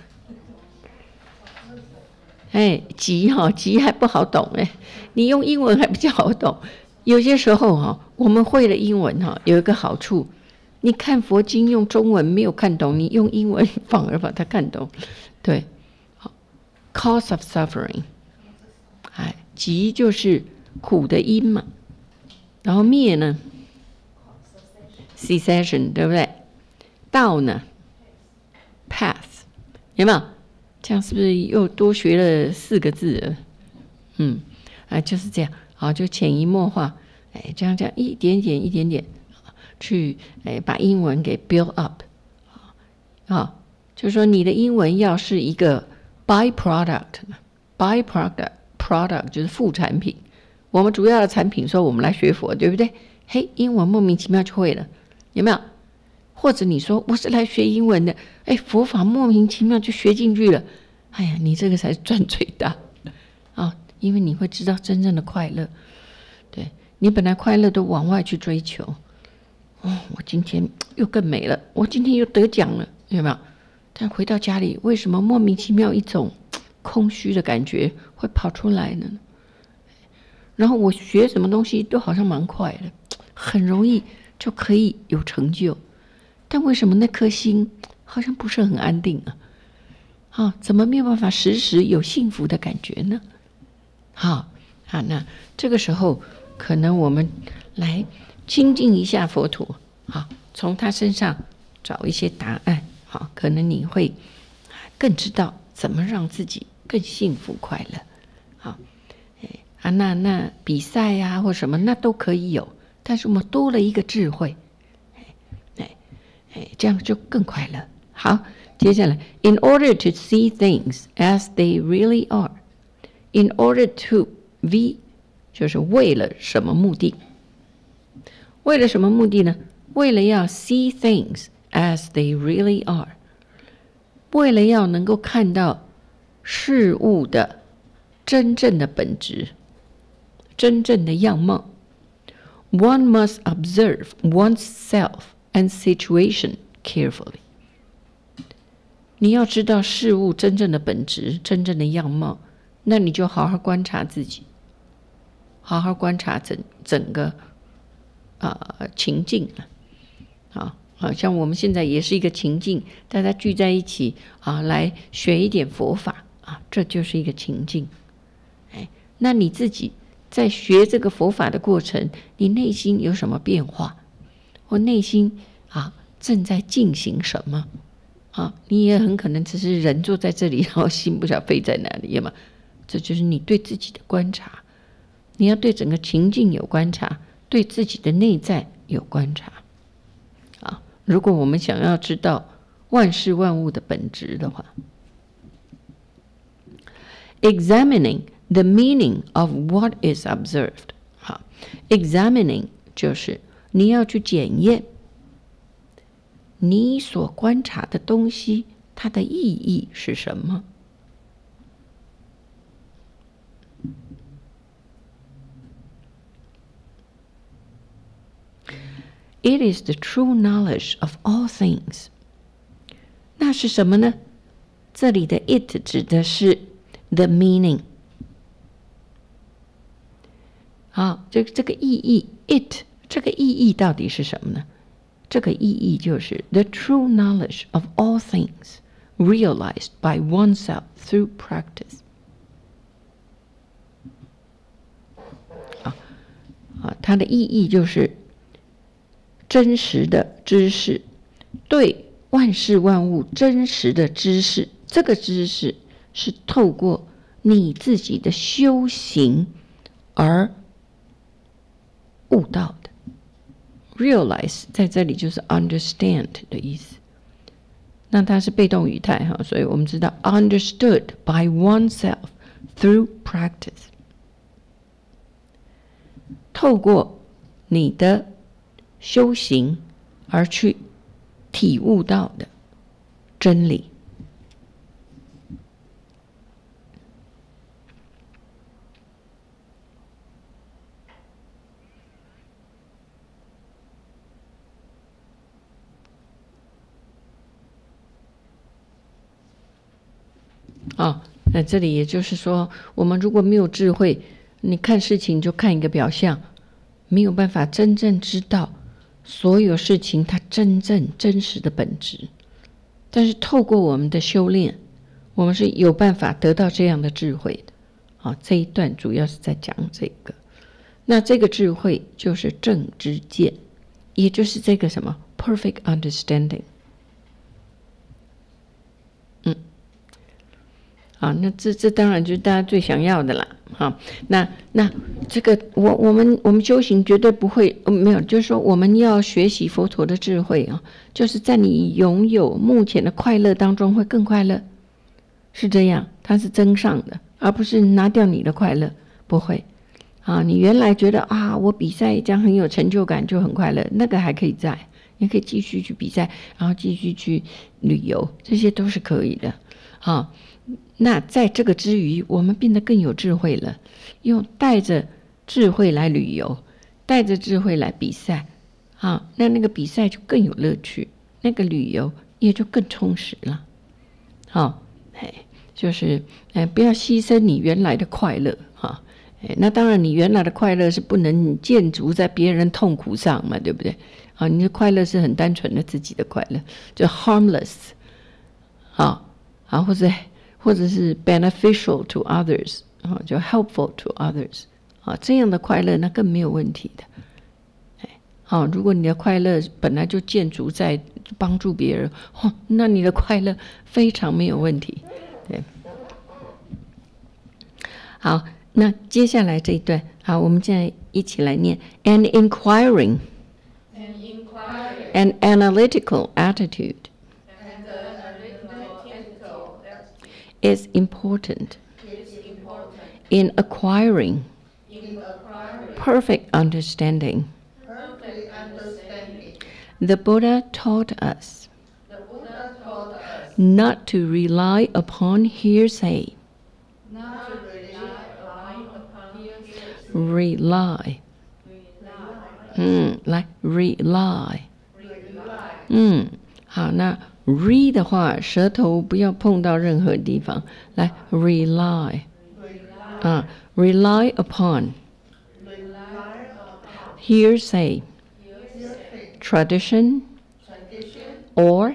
哎，集哈集还不好懂哎，你用英文还比较好懂。有些时候哈，我们会了英文哈，有一个好处，你看佛经用中文没有看懂，你用英文反而把它看懂。对，好 ，cause of suffering， 哎，集就是苦的因嘛，然后灭呢 ，cessation， 对不对？道呢 ，path， 有没有？这样是不是又多学了四个字了？嗯，啊，就是这样，好，就潜移默化，哎，这样这样一点点一点点去，哎，把英文给 build up， 啊，就是说你的英文要是一个 byproduct，byproduct product 就是副产品，我们主要的产品说我们来学佛，对不对？嘿，英文莫名其妙就会了，有没有？或者你说我是来学英文的，哎，佛法莫名其妙就学进去了，哎呀，你这个才是赚最大啊！因为你会知道真正的快乐，对你本来快乐都往外去追求，哦，我今天又更美了，我今天又得奖了，有没有？但回到家里，为什么莫名其妙一种空虚的感觉会跑出来呢？然后我学什么东西都好像蛮快的，很容易就可以有成就。但为什么那颗心好像不是很安定啊？啊，怎么没有办法时时有幸福的感觉呢？好啊，那这个时候可能我们来亲近一下佛陀，好，从他身上找一些答案，好，可能你会更知道怎么让自己更幸福快乐。好，啊，那那比赛呀、啊、或什么那都可以有，但是我们多了一个智慧。哎，这样就更快乐。好，接下来 ，in order to see things as they really are, in order to v 就是为了什么目的？为了什么目的呢？为了要 see things as they really are， 为了要能够看到事物的真正的本质、真正的样貌。One must observe oneself and situation carefully。 你要知道事物真正的本质、真正的样貌，那你就好好观察自己，好好观察整整个啊、呃、情境啊，好像我们现在也是一个情境，大家聚在一起啊，来学一点佛法啊，这就是一个情境。哎，那你自己在学这个佛法的过程，你内心有什么变化？或内心啊正在进行什么？啊，你也很可能只是人坐在这里，然后心不晓得飞在哪里嘛。这就是你对自己的观察，你要对整个情境有观察，对自己的内在有观察。啊，如果我们想要知道万事万物的本质的话 ，examining the meaning of what is observed。好 ，examining 就是你要去检验你所观察的东西，它的意义是什么？ It is the true knowledge of all things。 那是什么呢？这里的 it 指的是 the meaning。 好，这这个意义 it 这个意义到底是什么呢？这个意义就是 the true knowledge of all things realized by oneself through practice。 啊，它的意义就是真实的知识，对万事万物真实的知识。这个知识是透过你自己的修行而悟到的。realize 在这里就是 understand 的意思。那它是被动语态哈，所以我们知道 understood by oneself through practice， 透过你的修行而去体悟到的真理。啊，那这里也就是说，我们如果没有智慧，你看事情就看一个表象，没有办法真正知道所有事情它真正真实的本质。但是透过我们的修炼，我们是有办法得到这样的智慧的。啊，这一段主要是在讲这个。那这个智慧就是正知见，也就是这个什么 perfect understanding。嗯。啊，那这这当然就是大家最想要的啦，哈。那那这个我我们我们修行绝对不会、呃、没有，就是说我们要学习佛陀的智慧啊，就是在你拥有目前的快乐当中会更快乐，是这样，它是增上的，而不是拿掉你的快乐，不会。啊，你原来觉得啊，我比赛这样很有成就感，就很快乐，那个还可以在，你可以继续去比赛，然后继续去旅游，这些都是可以的，啊。那在这个之余，我们变得更有智慧了，用带着智慧来旅游，带着智慧来比赛，啊，那那个比赛就更有乐趣，那个旅游也就更充实了，好，哎，就是哎，不要牺牲你原来的快乐，哈，哎，那当然你原来的快乐是不能建筑在别人痛苦上嘛，对不对？啊，你的快乐是很单纯的自己的快乐，就 harmless， 啊啊，或者。或者是 beneficial to others， 啊，就 helpful to others， 啊，这样的快乐那更没有问题的。哎，好，如果你的快乐本来就建筑在帮助别人，哦，那你的快乐非常没有问题。对，好，那接下来这一段，好，我们现在一起来念 an inquiring An inquiry and analytical attitude and the analytical is important is important in acquiring in acquiring perfect understanding. perfect understanding. The Buddha taught us The Buddha taught us not to rely upon hearsay. not to rely upon hearsay. Rely. Rely. 嗯，来 rely. Rely. 嗯，好，那 re 的话，舌头不要碰到任何地方。来 rely. Rely. 啊 rely upon Rely upon hearsay, hearsay, tradition, tradition, or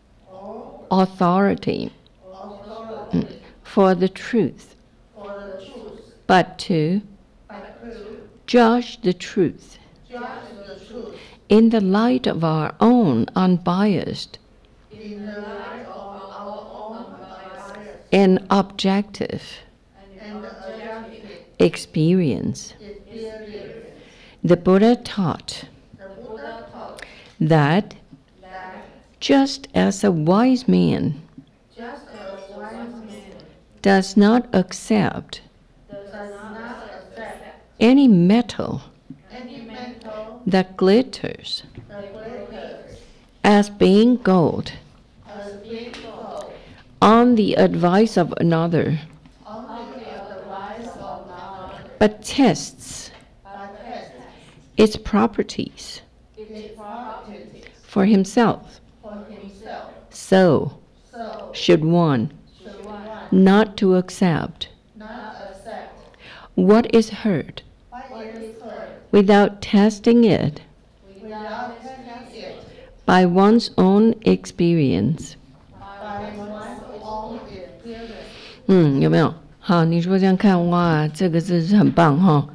or authority authority for the truth, for the truth, but to but to judge the truth judge the truth in the light of our own unbiased in the light of our own unbiased and objective and objective experience. experience. The Buddha taught The Buddha taught that that just as a wise man just as wise man does not accept does not accept any metal any metal that glitters that glitters as being gold as being gold on the advice of another, on the advice of another, but tests but tests its properties its properties for himself, for himself. so So should one should one not to accept not accept what is heard what is heard without testing it without testing it by one's own experience. by one's own experience. 嗯，有没有？好，你说这样看，哇，这个真是很棒哈。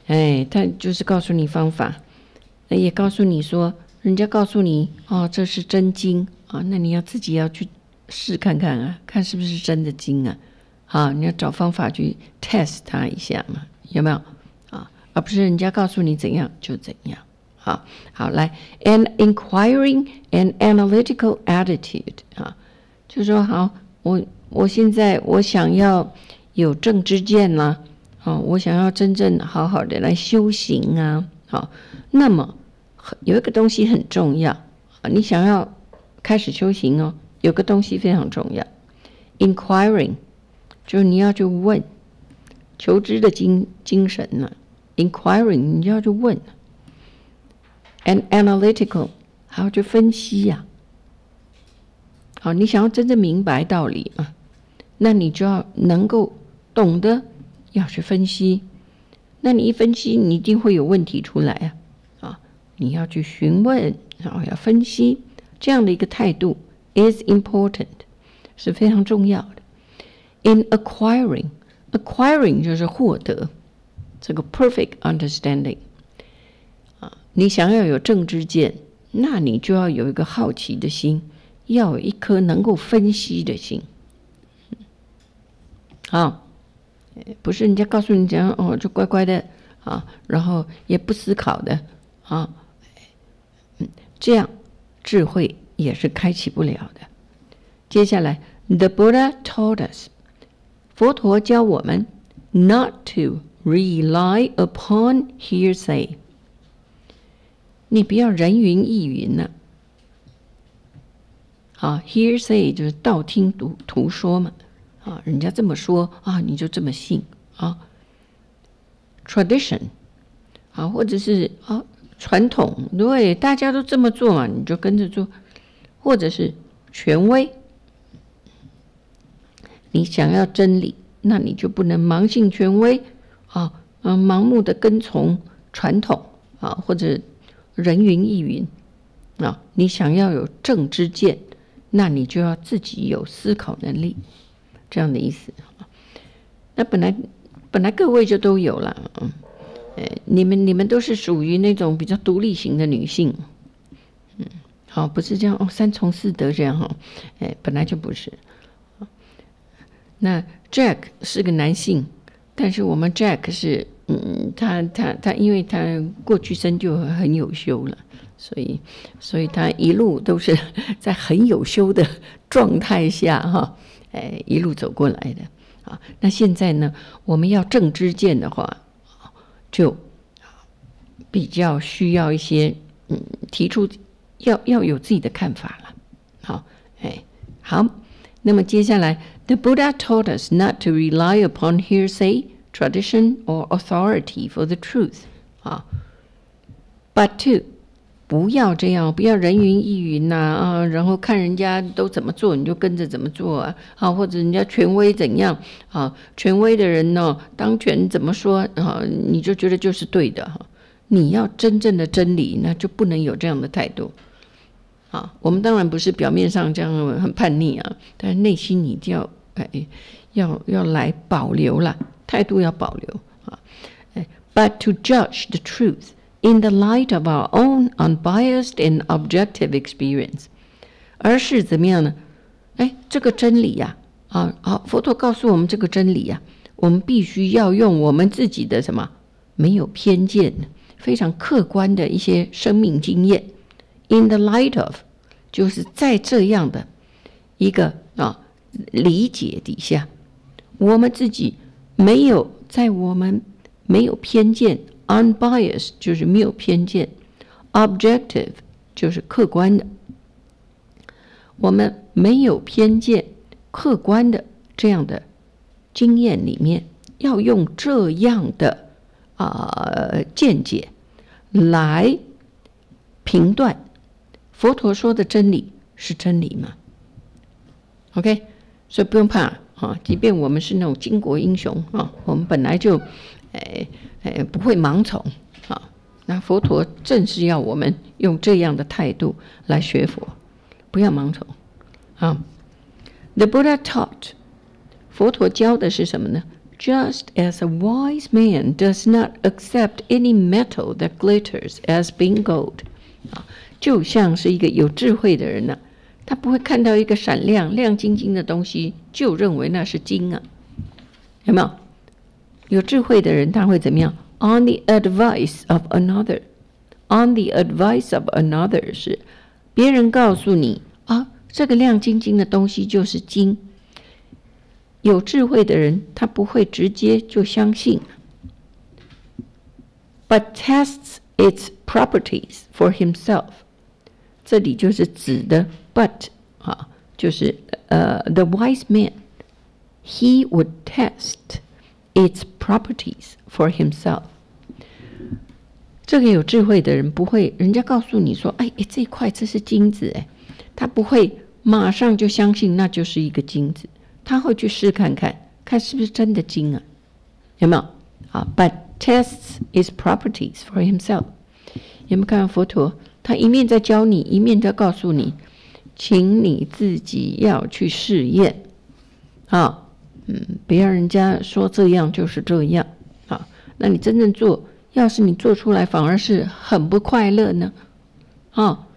哎，他就是告诉你方法，也告诉你说，人家告诉你哦，这是真经啊，那你要自己要去试看看啊，看是不是真的经啊，啊，你要找方法去 test 它一下嘛，有没有啊？而不是人家告诉你怎样就怎样。好，好，来 ，an inquiring and analytical attitude 啊，就说好，我我现在我想要有正知见啦、啊，哦，我想要真正好好的来修行啊，好，那么有一个东西很重要啊，你想要开始修行哦，有个东西非常重要 ，inquiring 就是你要去问，求知的精精神呢、啊、，inquiring 你要去问。And analytical， 还要去分析呀、啊。好，你想要真正明白道理嘛，那你就要能够懂得要去分析。那你一分析，你一定会有问题出来啊！啊，你要去询问，然后要分析，这样的一个态度 is important， 是非常重要的。In acquiring， acquiring 就是获得这个 perfect understanding。你想要有正知见，那你就要有一个好奇的心，要有一颗能够分析的心。好，不是人家告诉你讲哦，就乖乖的啊，然后也不思考的啊，嗯，这样智慧也是开启不了的。接下来 ，The Buddha taught us， 佛陀教我们 not to rely upon hearsay。你不要人云亦云了、啊，啊 ，hearsay 就是道听途途说嘛，啊，人家这么说啊，你就这么信啊 ，tradition 啊，或者是啊传统，对，大家都这么做嘛，你就跟着做，或者是权威，你想要真理，那你就不能盲信权威啊，嗯，盲目的跟从传统啊，或者人云亦云啊！你想要有正知见，那你就要自己有思考能力，这样的意思。那本来本来各位就都有了，嗯，哎，你们你们都是属于那种比较独立型的女性，嗯，好，不是这样哦，三从四德这样哈，哎，本来就不是。那 Jack 是个男性，但是我们 Jack 是。嗯，他他他，因为他过去生就很有修了，所以所以他一路都是在很有修的状态下哈，哎，一路走过来的啊。那现在呢，我们要正知见的话，就比较需要一些嗯，提出要要有自己的看法了。好，哎，好，那么接下来 ，The Buddha taught us not to rely upon hearsay。tradition or authority for the truth 啊 ，but to 不要这样，不要人云亦云呐 啊, 啊，然后看人家都怎么做，你就跟着怎么做啊，啊，或者人家权威怎样啊，权威的人呢，当权怎么说啊，你就觉得就是对的哈、啊。你要真正的真理，那就不能有这样的态度。啊，我们当然不是表面上这样很叛逆啊，但是内心你一定要哎，要要来保留啦。态度要保留啊 ，but to judge the truth in the light of our own unbiased and objective experience， 而是怎么样呢？哎，这个真理呀、啊，啊，好，佛陀告诉我们这个真理呀、啊，我们必须要用我们自己的什么没有偏见、非常客观的一些生命经验 ，in the light of， 就是在这样的一个啊理解底下，我们自己。没有在我们没有偏见 ，unbiased 就是没有偏见 ，objective 就是客观的。我们没有偏见、客观的这样的经验里面，要用这样的啊、呃、见解来评断佛陀说的真理是真理吗 ？OK， 所以不用怕。啊，即便我们是那种巾帼英雄啊，我们本来就，哎哎不会盲从啊。那佛陀正是要我们用这样的态度来学佛，不要盲从啊。The Buddha taught， 佛陀教的是什么呢 Just as a wise man does not accept any metal that glitters as being gold， 就像是一个有智慧的人呢、啊，他不会看到一个闪亮亮晶晶的东西就认为那是金啊，有没有？有智慧的人他会怎么样 ？On the advice of another， on the advice of another 是别人告诉你啊，这个亮晶晶的东西就是金。有智慧的人，他不会直接就相信 ，but tests its properties for himself。这里就是指的 but 啊，就是呃、uh, ，the wise man he would test its properties for himself。这个有智慧的人不会，人家告诉你说，哎，这一块这是金子，哎，他不会马上就相信那就是一个金子。他会去试看看，看是不是真的金啊？有没有？啊 ，but tests its properties for himself。有没有看到佛陀？他一面在教你，一面在告诉你，请你自己要去试验。啊，嗯，别让人家说这样就是这样。啊，那你真正做，要是你做出来反而是很不快乐呢？啊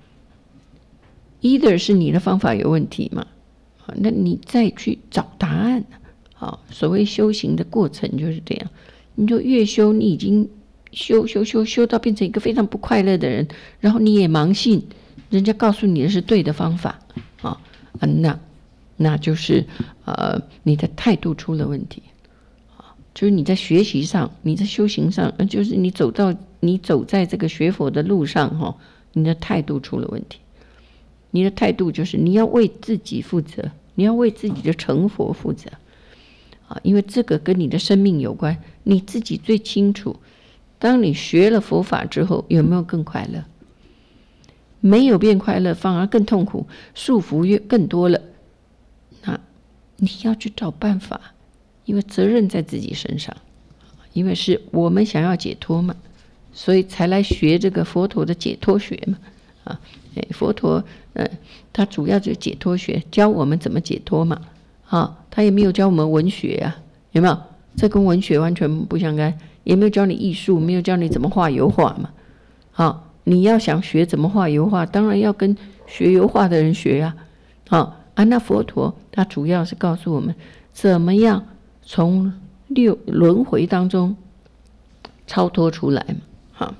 ，either 是你的方法有问题嘛？那你再去找答案，好，所谓修行的过程就是这样，你就越修，你已经修修修修到变成一个非常不快乐的人，然后你也盲信人家告诉你的是对的方法，啊，那那就是呃你的态度出了问题，啊，就是你在学习上，你在修行上，就是你走到你走在这个学佛的路上，哈，你的态度出了问题。你的态度就是你要为自己负责，你要为自己的成佛负责，啊，因为这个跟你的生命有关，你自己最清楚。当你学了佛法之后，有没有更快乐？没有变快乐，反而更痛苦，束缚越更多了。那你要去找办法，因为责任在自己身上，因为是我们想要解脱嘛，所以才来学这个佛陀的解脱学嘛，啊。佛陀，呃，他主要就是解脱学，教我们怎么解脱嘛，啊，他也没有教我们文学啊，有没有？这跟文学完全不相干，也没有教你艺术，没有教你怎么画油画嘛，啊，你要想学怎么画油画，当然要跟学油画的人学呀，啊，啊，那佛陀他主要是告诉我们怎么样从六轮回当中超脱出来嘛，好，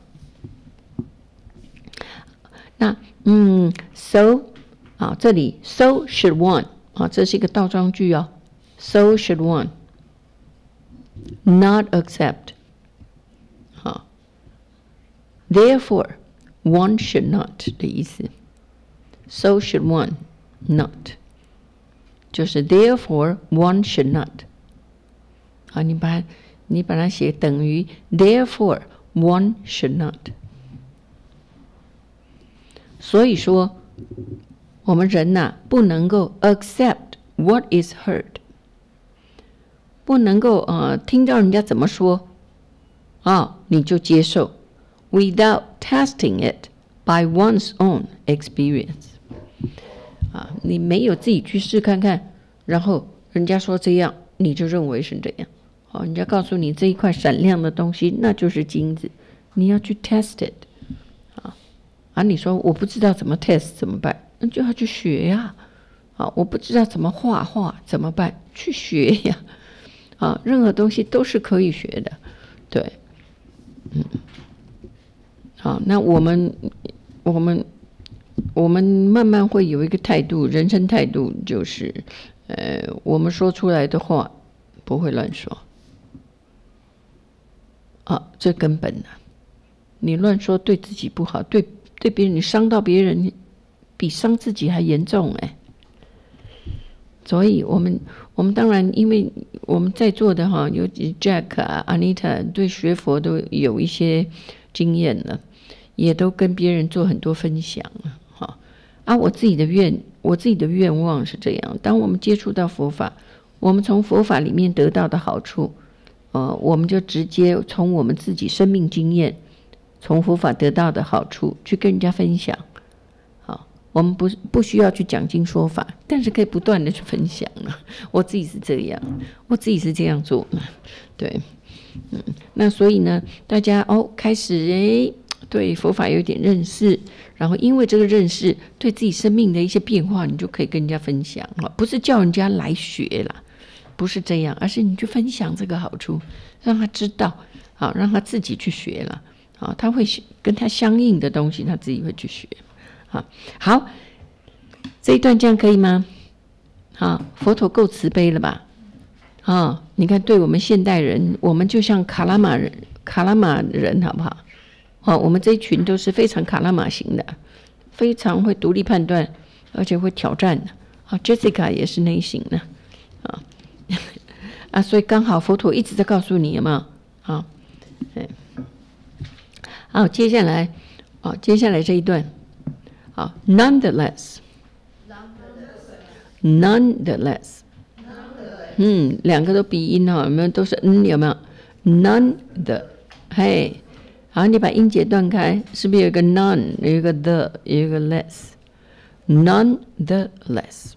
那。嗯 ，so 啊，这里 so should one 啊，这是一个倒装句哦。So should one not accept 好 ，therefore one should not 的意思。So should one not 就是 therefore one should not 好，你把你把它写等于 therefore one should not。所以说，我们人呐、啊，不能够 accept what is heard， 不能够呃听到人家怎么说啊，你就接受 ，without testing it by one's own experience。啊，你没有自己去试看看，然后人家说这样，你就认为是这样。好，人家告诉你这一块闪亮的东西，那就是金子，你要去 test it。啊，你说我不知道怎么 test 怎么办？那就要去学呀。啊，我不知道怎么画画怎么办？去学呀。啊，任何东西都是可以学的，对，嗯。好，那我们我们我们慢慢会有一个态度，人生态度就是，呃，我们说出来的话不会乱说。啊，这根本的，你乱说对自己不好，对。对别人，你伤到别人，比伤自己还严重哎。所以我们我们当然，因为我们在座的哈，有 Jack 啊、Anita 对学佛都有一些经验了，也都跟别人做很多分享哈。啊，我自己的愿，我自己的愿望是这样：当我们接触到佛法，我们从佛法里面得到的好处，呃，我们就直接从我们自己生命经验。从佛法得到的好处去跟人家分享，好， 我们不不需要去讲经说法，但是可以不断的去分享啊。我自己是这样，我自己是这样做的，对，嗯，那所以呢，大家哦开始诶对佛法有点认识，然后因为这个认识，对自己生命的一些变化，你就可以跟人家分享了，不是叫人家来学啦，不是这样，而是你去分享这个好处，让他知道，好，让他自己去学了，好，他会跟他相应的东西，他自己会去学。好，好，这一段这样可以吗？好，佛陀够慈悲了吧？啊，你看，对我们现代人，我们就像卡拉玛人，卡拉玛人，好不好？好，我们这一群都是非常卡拉玛型的，非常会独立判断，而且会挑战的。啊 ，Jessica 也是那一型的，啊，啊，所以刚好佛陀一直在告诉你，有没有？好，好，接下来，哦，接下来这一段。好 ，nonetheless，nonetheless， nonetheless， 嗯，两个都鼻音哈，有没有？都是嗯，有没有 ？none 的，嘿，好，你把音节断开，是不是有一个 none， 有一个 the， 有一个 less？nonetheless，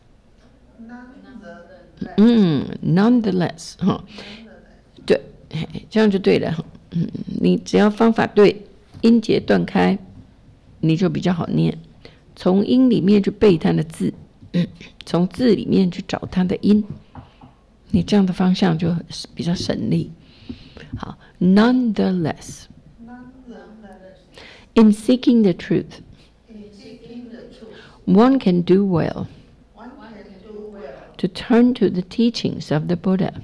嗯 ，nonetheless， 哈，对，这样就对了。嗯，你只要方法对，音节断开，你就比较好念。从音里面去背它的字，从字里面去找它的音，你这样的方向就比较省力。好 ，nonetheless， in seeking the truth, one can do well to turn to the teachings of the Buddha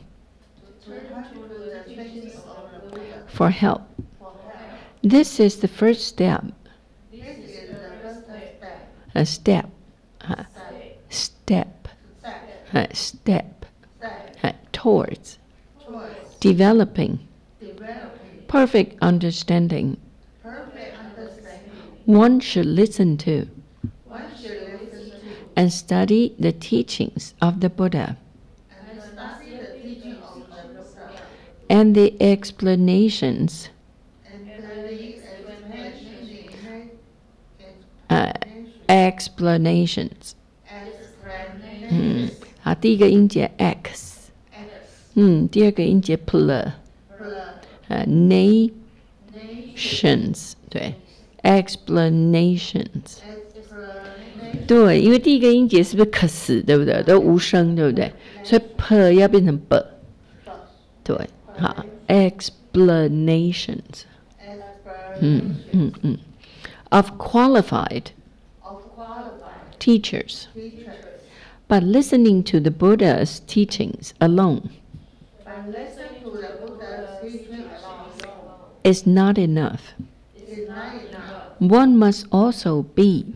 for help. This is the first step.A step, uh, step, uh, step, uh, towards developing perfect understanding. One should listen to and study the teachings of the Buddha and the explanations uh, explanations， 嗯，好，第一个音节 x， 嗯，第二个音节 pl， 呃 nations， 对 explanations， 对，因为第一个音节是不是 k 对不对？都无声，对不对？所以 p 要变成 b， 对，好 explanations， 嗯嗯嗯 of qualified。teachers, but listening to the Buddha's teachings alone is not enough. One must also be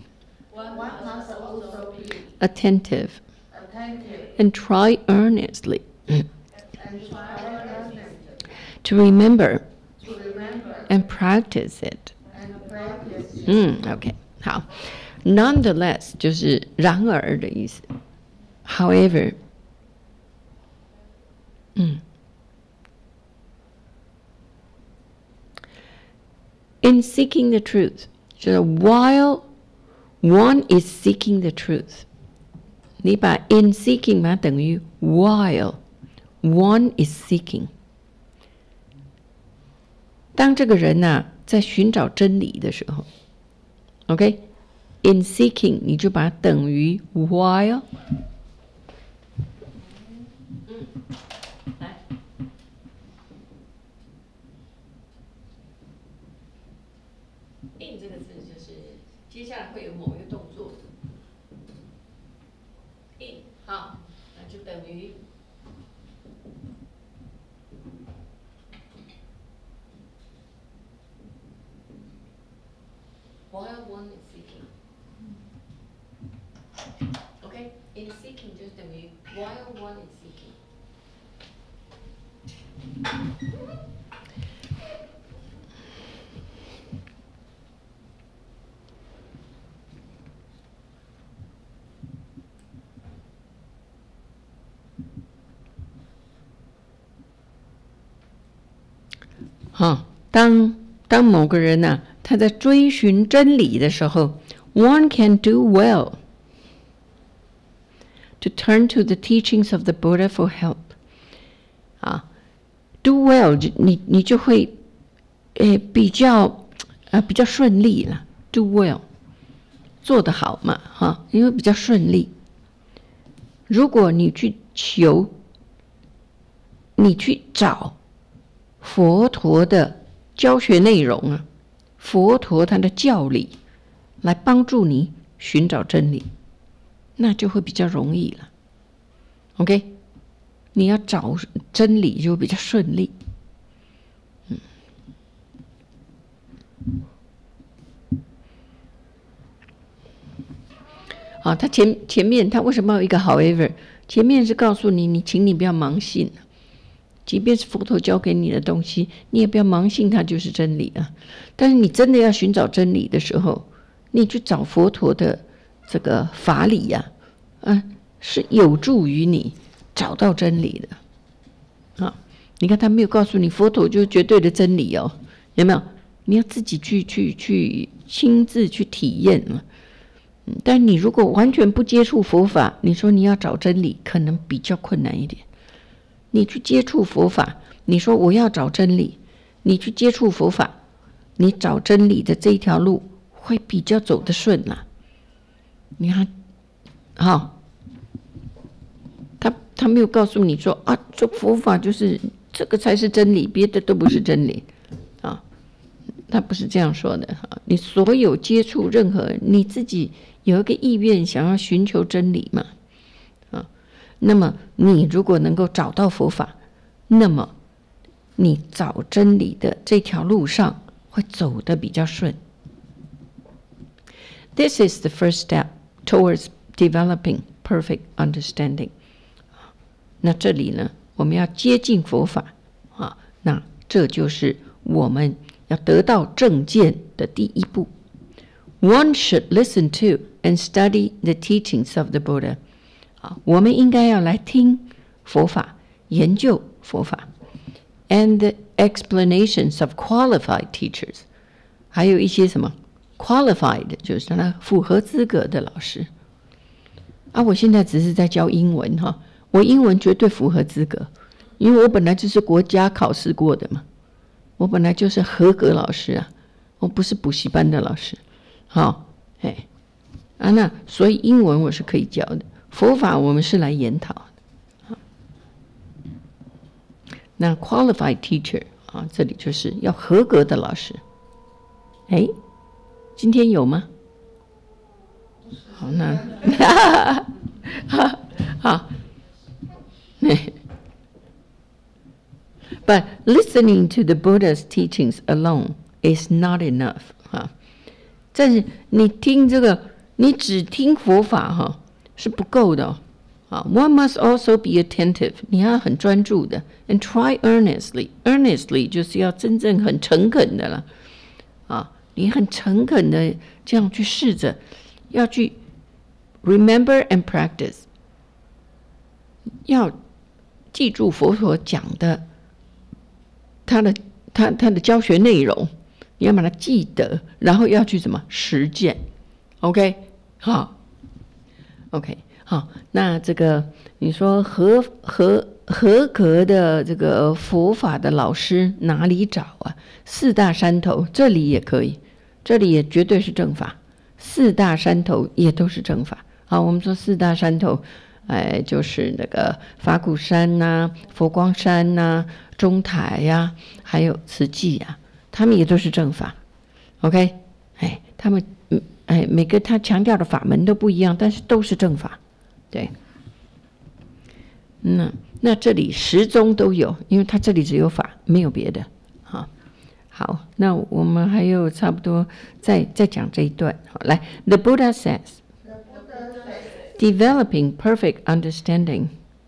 attentive and try earnestly to remember and practice it. 嗯 OK 好 Nonetheless 就是然而的意思 However 嗯 In seeking the truth 就是 while one is seeking the truth 你把 in seeking 把它等于 while one is seeking 当这个人啊在寻找真理的时候 OK In seeking 你就把它等于 while 嗯来 in 这个字就是接下来会有某一个动作 in 好那就等于While one is seeking, OK, in seeking 就等于 while one is seeking. 好，当当某个人呐、啊，他在追寻真理的时候 one can do well to turn to the teachings of the Buddha for help. 啊 ，do well， 你你就会，诶，比较啊比较顺利了。do well， 做得好嘛，哈，因为比较顺利。如果你去求，你去找佛陀的教学内容啊，佛陀他的教理来帮助你寻找真理，那就会比较容易了。OK， 你要找真理就比较顺利。嗯，啊，他前前面他为什么有一个 however？ 前面是告诉你，你请你不要盲信，即便是佛陀教给你的东西，你也不要盲信它就是真理啊。但是你真的要寻找真理的时候，你去找佛陀的这个法理呀、啊，啊，是有助于你找到真理的。啊，你看他没有告诉你佛陀就是绝对的真理哦，有没有？你要自己去去去亲自去体验啊。但你如果完全不接触佛法，你说你要找真理，可能比较困难一点。你去接触佛法，你说我要找真理，你去接触佛法，你找真理的这一条路会比较走得顺啦。你看，好，他他没有告诉你说啊，这佛法就是这个才是真理，别的都不是真理啊。他不是这样说的哈。你所有接触任何你自己有一个意愿想要寻求真理嘛，啊，那么你如果能够找到佛法，那么你找真理的这条路上会走得比较顺。This is the first step towards developing perfect understanding. 那这里呢，我们要接近佛法啊，那这就是我们要得到正见的第一步。One should listen to and study the teachings of the Buddha. 啊，我们应该要来听佛法，研究佛法 ，and the explanations of qualified teachers. 还有一些什么 qualified， 就是他符合资格的老师。啊，我现在只是在教英文哈，我英文绝对符合资格，因为我本来就是国家考试过的嘛，我本来就是合格老师啊，我不是补习班的老师。好，哎，啊，那所以英文我是可以教的，佛法我们是来研讨的。那 qualified teacher 啊，这里就是要合格的老师。哎，今天有吗？好，那好。But listening to the Buddha's teachings alone is not enough 啊。但是你听这个，你只听佛法哈是不够的啊。One must also be attentive， 你要很专注的 ，and try earnestly。earnestly 就是要真正很诚恳的了啊，你很诚恳的这样去试着，要去 remember and practice， 要记住佛陀讲的，他的他他的教学内容。你要把它记得，然后要去什么实践 ？OK， 好 ，OK， 好。那这个你说合合合格的这个佛法的老师哪里找啊？四大山头这里也可以，这里也绝对是正法。四大山头也都是正法。好，我们说四大山头，哎，就是那个法鼓山呐、啊、佛光山呐、啊、中台呀、啊，还有慈济呀、啊。他们也都是正法 ，OK， 哎，他们哎每个他强调的法门都不一样，但是都是正法，对。那那这里十宗都有，因为他这里只有法，没有别的。好，好，那我们还有差不多再再讲这一段。好，来 ，The Buddha says, developing perfect understanding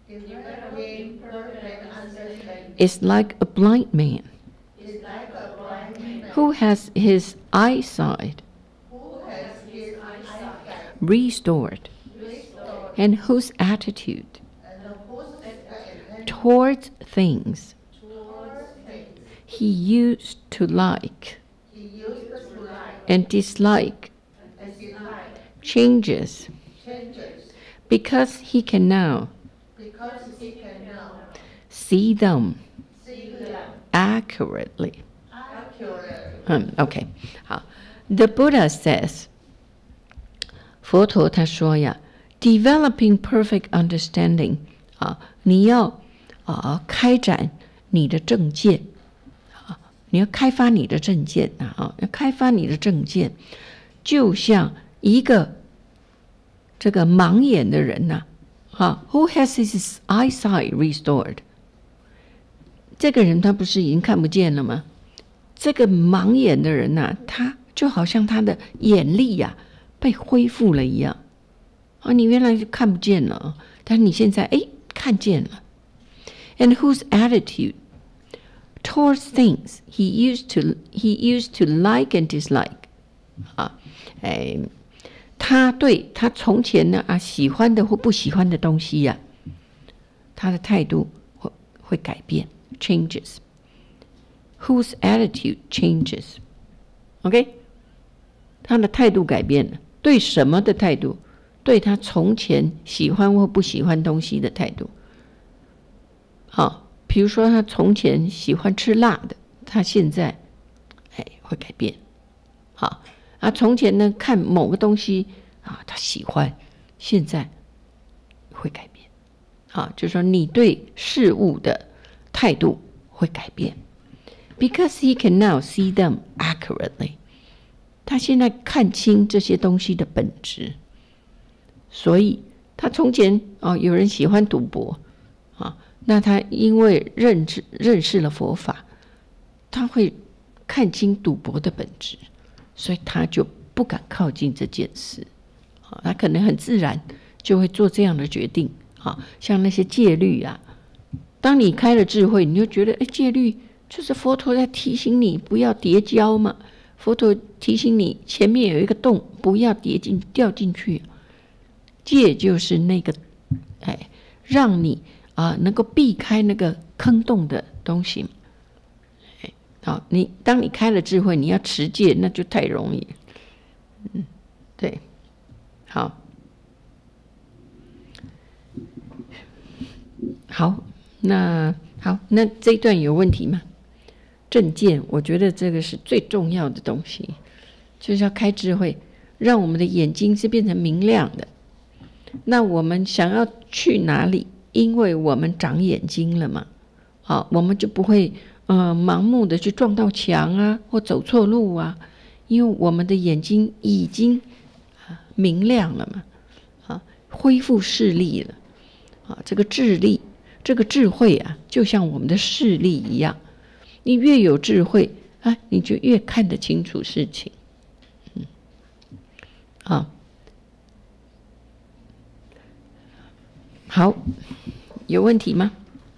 is like a blind man.Who has his eyesight restored, and whose attitude towards things he used to like and dislike changes changes because he can now because he can now see them see them accurately. accurately. Um, okay, 好 The Buddha says, 佛陀他说呀 developing perfect understanding 啊，你要啊开展你的正见啊，你要开发你的正见啊，要开发你的正见，就像一个这个盲眼的人呐、啊，啊 ，who has his eyesight restored？ 这个人他不是已经看不见了吗？这个盲眼的人呐、啊，他就好像他的眼力呀、啊、被恢复了一样啊，你原来就看不见了，但是你现在哎看见了。And whose attitude towards things he used to he used to like and dislike 啊，哎，他对他从前呢啊喜欢的或不喜欢的东西呀、啊，他的态度会会改变 ，changes。Whose attitude changes？ OK， 他的态度改变了，对什么的态度？对他从前喜欢或不喜欢东西的态度。好，比如说他从前喜欢吃辣的，他现在哎会改变。好啊，从前呢看某个东西啊他喜欢，现在会改变。啊，就是说你对事物的态度会改变。Because he can now see them accurately， 他现在看清这些东西的本质，所以他从前哦，有人喜欢赌博啊，那他因为认知认识了佛法，他会看清赌博的本质，所以他就不敢靠近这件事啊，他可能很自然就会做这样的决定啊，像那些戒律啊，当你开了智慧，你就觉得哎，戒律。就是佛陀在提醒你不要跌跤嘛，佛陀提醒你前面有一个洞，不要跌进掉进去。戒就是那个，哎，让你啊、呃、能够避开那个坑洞的东西。哎，好，你当你开了智慧，你要持戒，那就太容易。嗯，对，好，好，那好，那这一段有问题吗？正见，我觉得这个是最重要的东西，就是要开智慧，让我们的眼睛是变成明亮的。那我们想要去哪里？因为我们长眼睛了嘛，好，我们就不会呃盲目的去撞到墙啊，或走错路啊，因为我们的眼睛已经明亮了嘛，啊，恢复视力了，啊，这个智力，这个智慧啊，就像我们的视力一样。你越有智慧啊，你就越看得清楚事情。嗯，啊，好，有问题吗？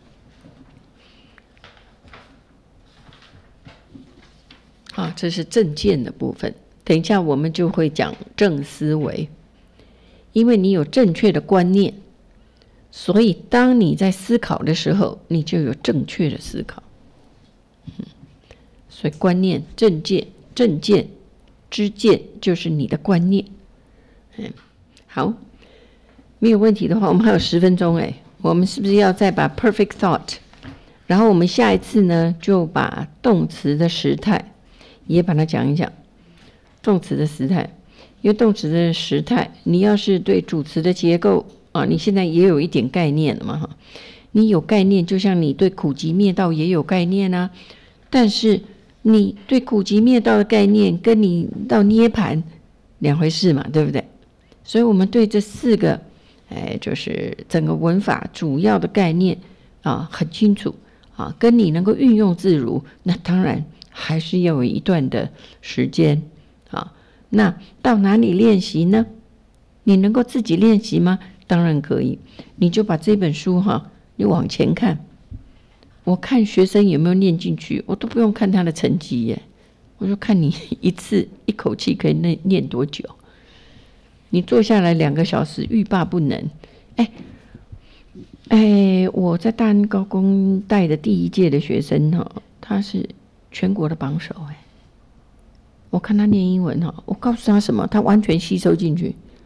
啊，这是正见的部分。等一下我们就会讲正思维，因为你有正确的观念，所以当你在思考的时候，你就有正确的思考。嗯，所以观念、正见、正见、知见就是你的观念。嗯，好，没有问题的话，我们还有十分钟哎，我们是不是要再把 perfect thought， 然后我们下一次呢就把动词的时态也把它讲一讲，动词的时态，因为动词的时态，你要是对主词的结构啊，你现在也有一点概念了嘛哈。你有概念，就像你对苦集灭道也有概念啊，但是你对苦集灭道的概念跟你到涅槃两回事嘛，对不对？所以我们对这四个，哎，就是整个文法主要的概念啊很清楚啊，跟你能够运用自如，那当然还是要有一段的时间啊。那到哪里练习呢？你能够自己练习吗？当然可以，你就把这本书哈。你往前看，我看学生有没有念进去，我都不用看他的成绩耶，我就看你一次一口气可以念念多久。你坐下来两个小时欲罢不能。哎哎，我在大安高工带的第一届的学生哈，他是全国的榜首哎。我看他念英文哈，我告诉他什么，他完全吸收进去。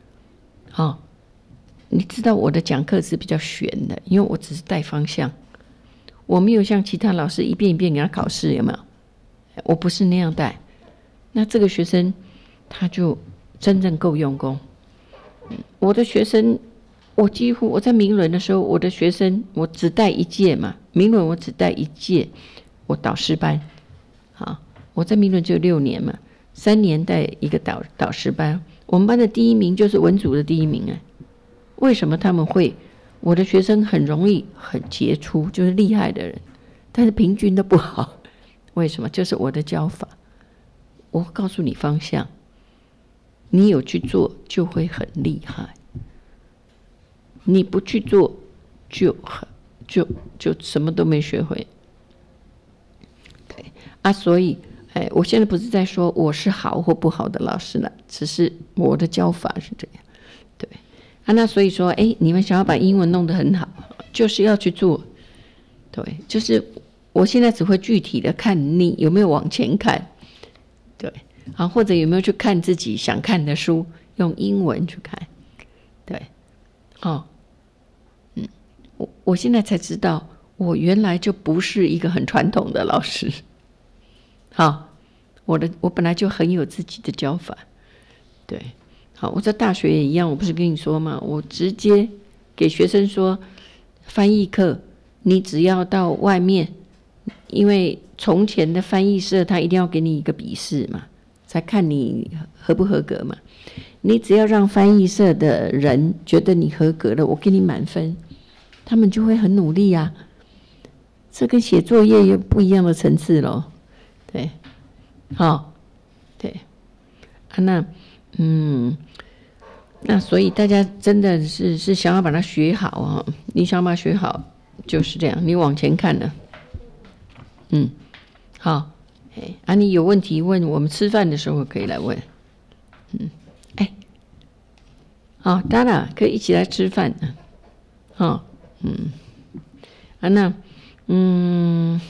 好、哦，你知道我的讲课是比较悬的，因为我只是带方向，我没有像其他老师一遍一遍给他考试，有没有？我不是那样带。那这个学生他就真正够用功。我的学生，我几乎我在明伦的时候，我的学生我只带一届嘛，明伦我只带一届，我导师班。好，我在明伦只有六年嘛，三年带一个导导师班。我们班的第一名就是文组的第一名哎。为什么他们会？我的学生很容易很杰出，就是厉害的人，但是平均都不好。为什么？就是我的教法，我告诉你方向，你有去做就会很厉害，你不去做就很就就什么都没学会。对啊，所以哎，我现在不是在说我是好或不好的老师了，只是我的教法是这样。对啊，那所以说，哎，你们想要把英文弄得很好，就是要去做。对，就是我现在只会具体的看你有没有往前看，对，啊，或者有没有去看自己想看的书，用英文去看，对，哦，嗯，我我现在才知道，我原来就不是一个很传统的老师。好，我的我本来就很有自己的教法，对，好，我在大学也一样，我不是跟你说吗？我直接给学生说，翻译课你只要到外面，因为从前的翻译社他一定要给你一个笔试嘛，才看你合不合格嘛。你只要让翻译社的人觉得你合格了，我给你满分，他们就会很努力啊。这跟写作业有不一样的层次咯。对，好，对，啊，那，嗯，那所以大家真的是是想要把它学好啊，你想把它学好就是这样，你往前看了，嗯，好，哎，啊，你有问题问，我们吃饭的时候可以来问，嗯，哎，好，当然可以一起来吃饭的，好，嗯，啊，那，嗯。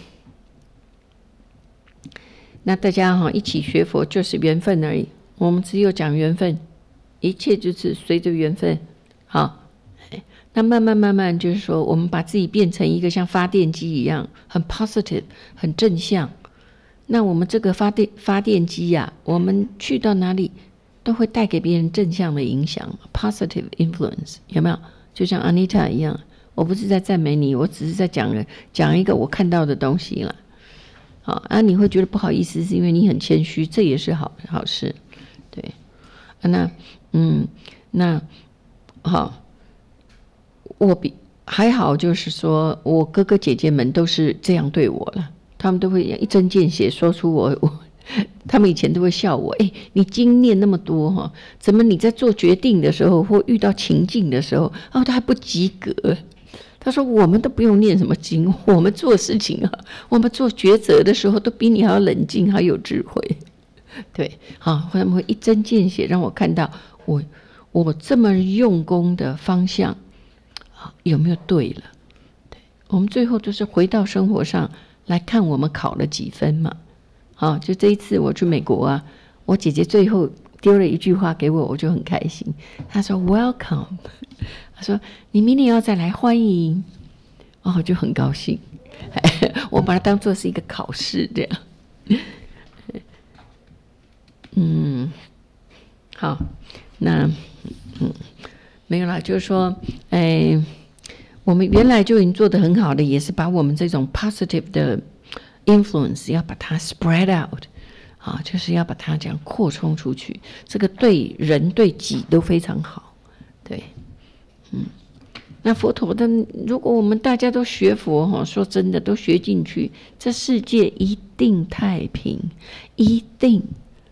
那大家哈一起学佛就是缘分而已，我们只有讲缘分，一切就是随着缘分。好，那慢慢慢慢就是说，我们把自己变成一个像发电机一样，很 positive， 很正向。那我们这个发电发电机呀、啊，我们去到哪里都会带给别人正向的影响 ，positive influence， 有没有？就像 Anita 一样，我不是在赞美你，我只是在讲讲一个我看到的东西啦。好啊，你会觉得不好意思，是因为你很谦虚，这也是好好事，对啊。那嗯，那好，我比还好，就是说我哥哥姐姐们都是这样对我了，他们都会一针见血说出我我，他们以前都会笑我，哎，你经念那么多哈，怎么你在做决定的时候或遇到情境的时候，哦，他还不及格。他说：“我们都不用念什么经，我们做事情啊，我们做抉择的时候都比你还要冷静，还有智慧。”对，好，他们会一针见血让我看到我我这么用功的方向有没有对了。对，我们最后就是回到生活上来看，我们考了几分嘛。好，就这一次我去美国啊，我姐姐最后丢了一句话给我，我就很开心。她说 ：“Welcome。”他说：“你明年要再来，欢迎。”哦，我就很高兴。我把它当作是一个考试这样。嗯，好，那嗯没有啦，就是说，哎，我们原来就已经做得很好的，也是把我们这种 positive 的 influence 要把它 spread out， 啊，就是要把它这样扩充出去，这个对人对己都非常好，对。嗯，那佛陀的，如果我们大家都学佛哈，说真的都学进去，这世界一定太平，一定。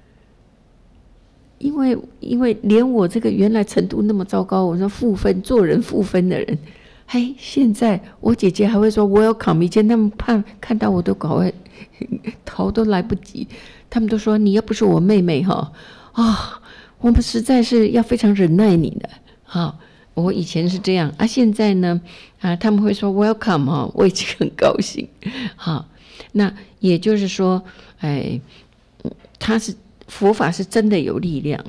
因为因为连我这个原来程度那么糟糕，我说负分做人负分的人，嘿，现在我姐姐还会说 welcome， 以前他们怕看到我都搞会逃都来不及，他们都说你要不是我妹妹哈啊，我们实在是要非常忍耐你的哈。我以前是这样啊，现在呢啊，他们会说 welcome 哈，我已经很高兴哈。那也就是说，哎，他是佛法是真的有力量啊。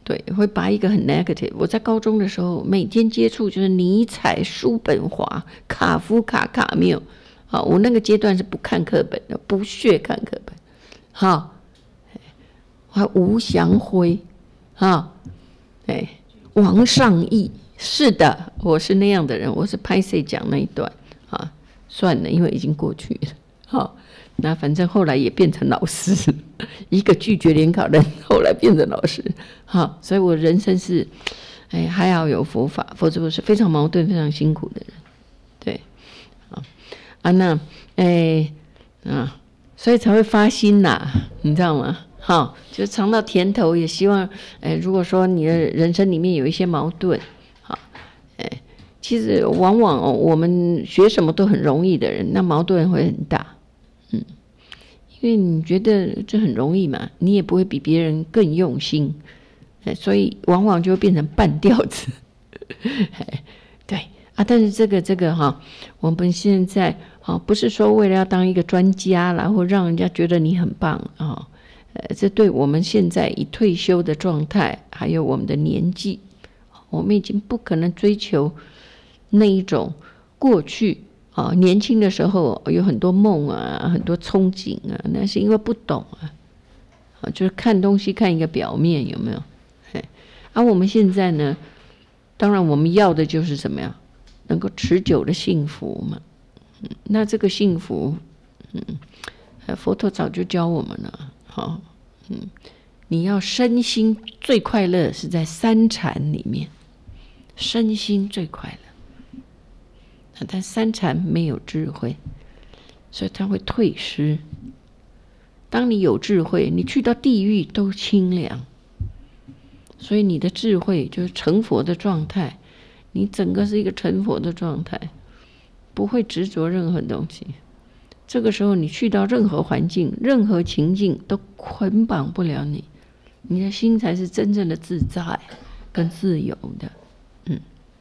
对，会把一个很 negative。我在高中的时候，每天接触就是尼采、叔本华、卡夫卡、卡缪。好，我那个阶段是不看课本的，不屑看课本。好，还吴祥辉，哈，哎，王尚义，是的，我是那样的人，我是拍谁讲那一段啊？算了，因为已经过去了。好，那反正后来也变成老师，一个拒绝联考的人，后来变成老师。好，所以我人生是，哎，还好有佛法，否则我是非常矛盾、非常辛苦的人。对，啊啊，那哎啊，所以才会发心呐，你知道吗？好，就尝到甜头，也希望，哎，如果说你的人生里面有一些矛盾，好，哎，其实往往、哦、我们学什么都很容易的人，那矛盾会很大，嗯，因为你觉得这很容易嘛，你也不会比别人更用心，哎，所以往往就会变成半吊子，对啊，但是这个这个哈，我们现在啊，不是说为了要当一个专家啦，或让人家觉得你很棒啊。呃，这对我们现在以退休的状态，还有我们的年纪，我们已经不可能追求那一种过去啊，年轻的时候有很多梦啊，很多憧憬啊，那是因为不懂啊，啊，就是看东西看一个表面，有没有？而、啊、我们现在呢，当然我们要的就是什么呀？能够持久的幸福嘛。嗯、那这个幸福，嗯，佛陀早就教我们了。好，嗯，你要身心最快乐是在三禅里面，身心最快乐。但三禅没有智慧，所以它会退失。当你有智慧，你去到地狱都清凉。所以你的智慧就是成佛的状态，你整个是一个成佛的状态，不会执着任何东西。这个时候，你去到任何环境、任何情境都捆绑不了你，你的心才是真正的自在跟自由的。嗯，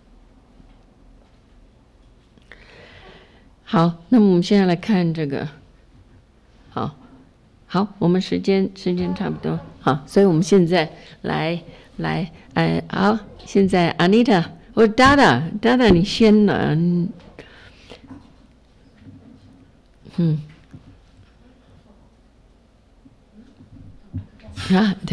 好，那么我们现在来看这个，好，好，我们时间时间差不多，好，所以我们现在来来，哎，好，现在 Anita 或 Dada，Dada 你先了。嗯，啊，对，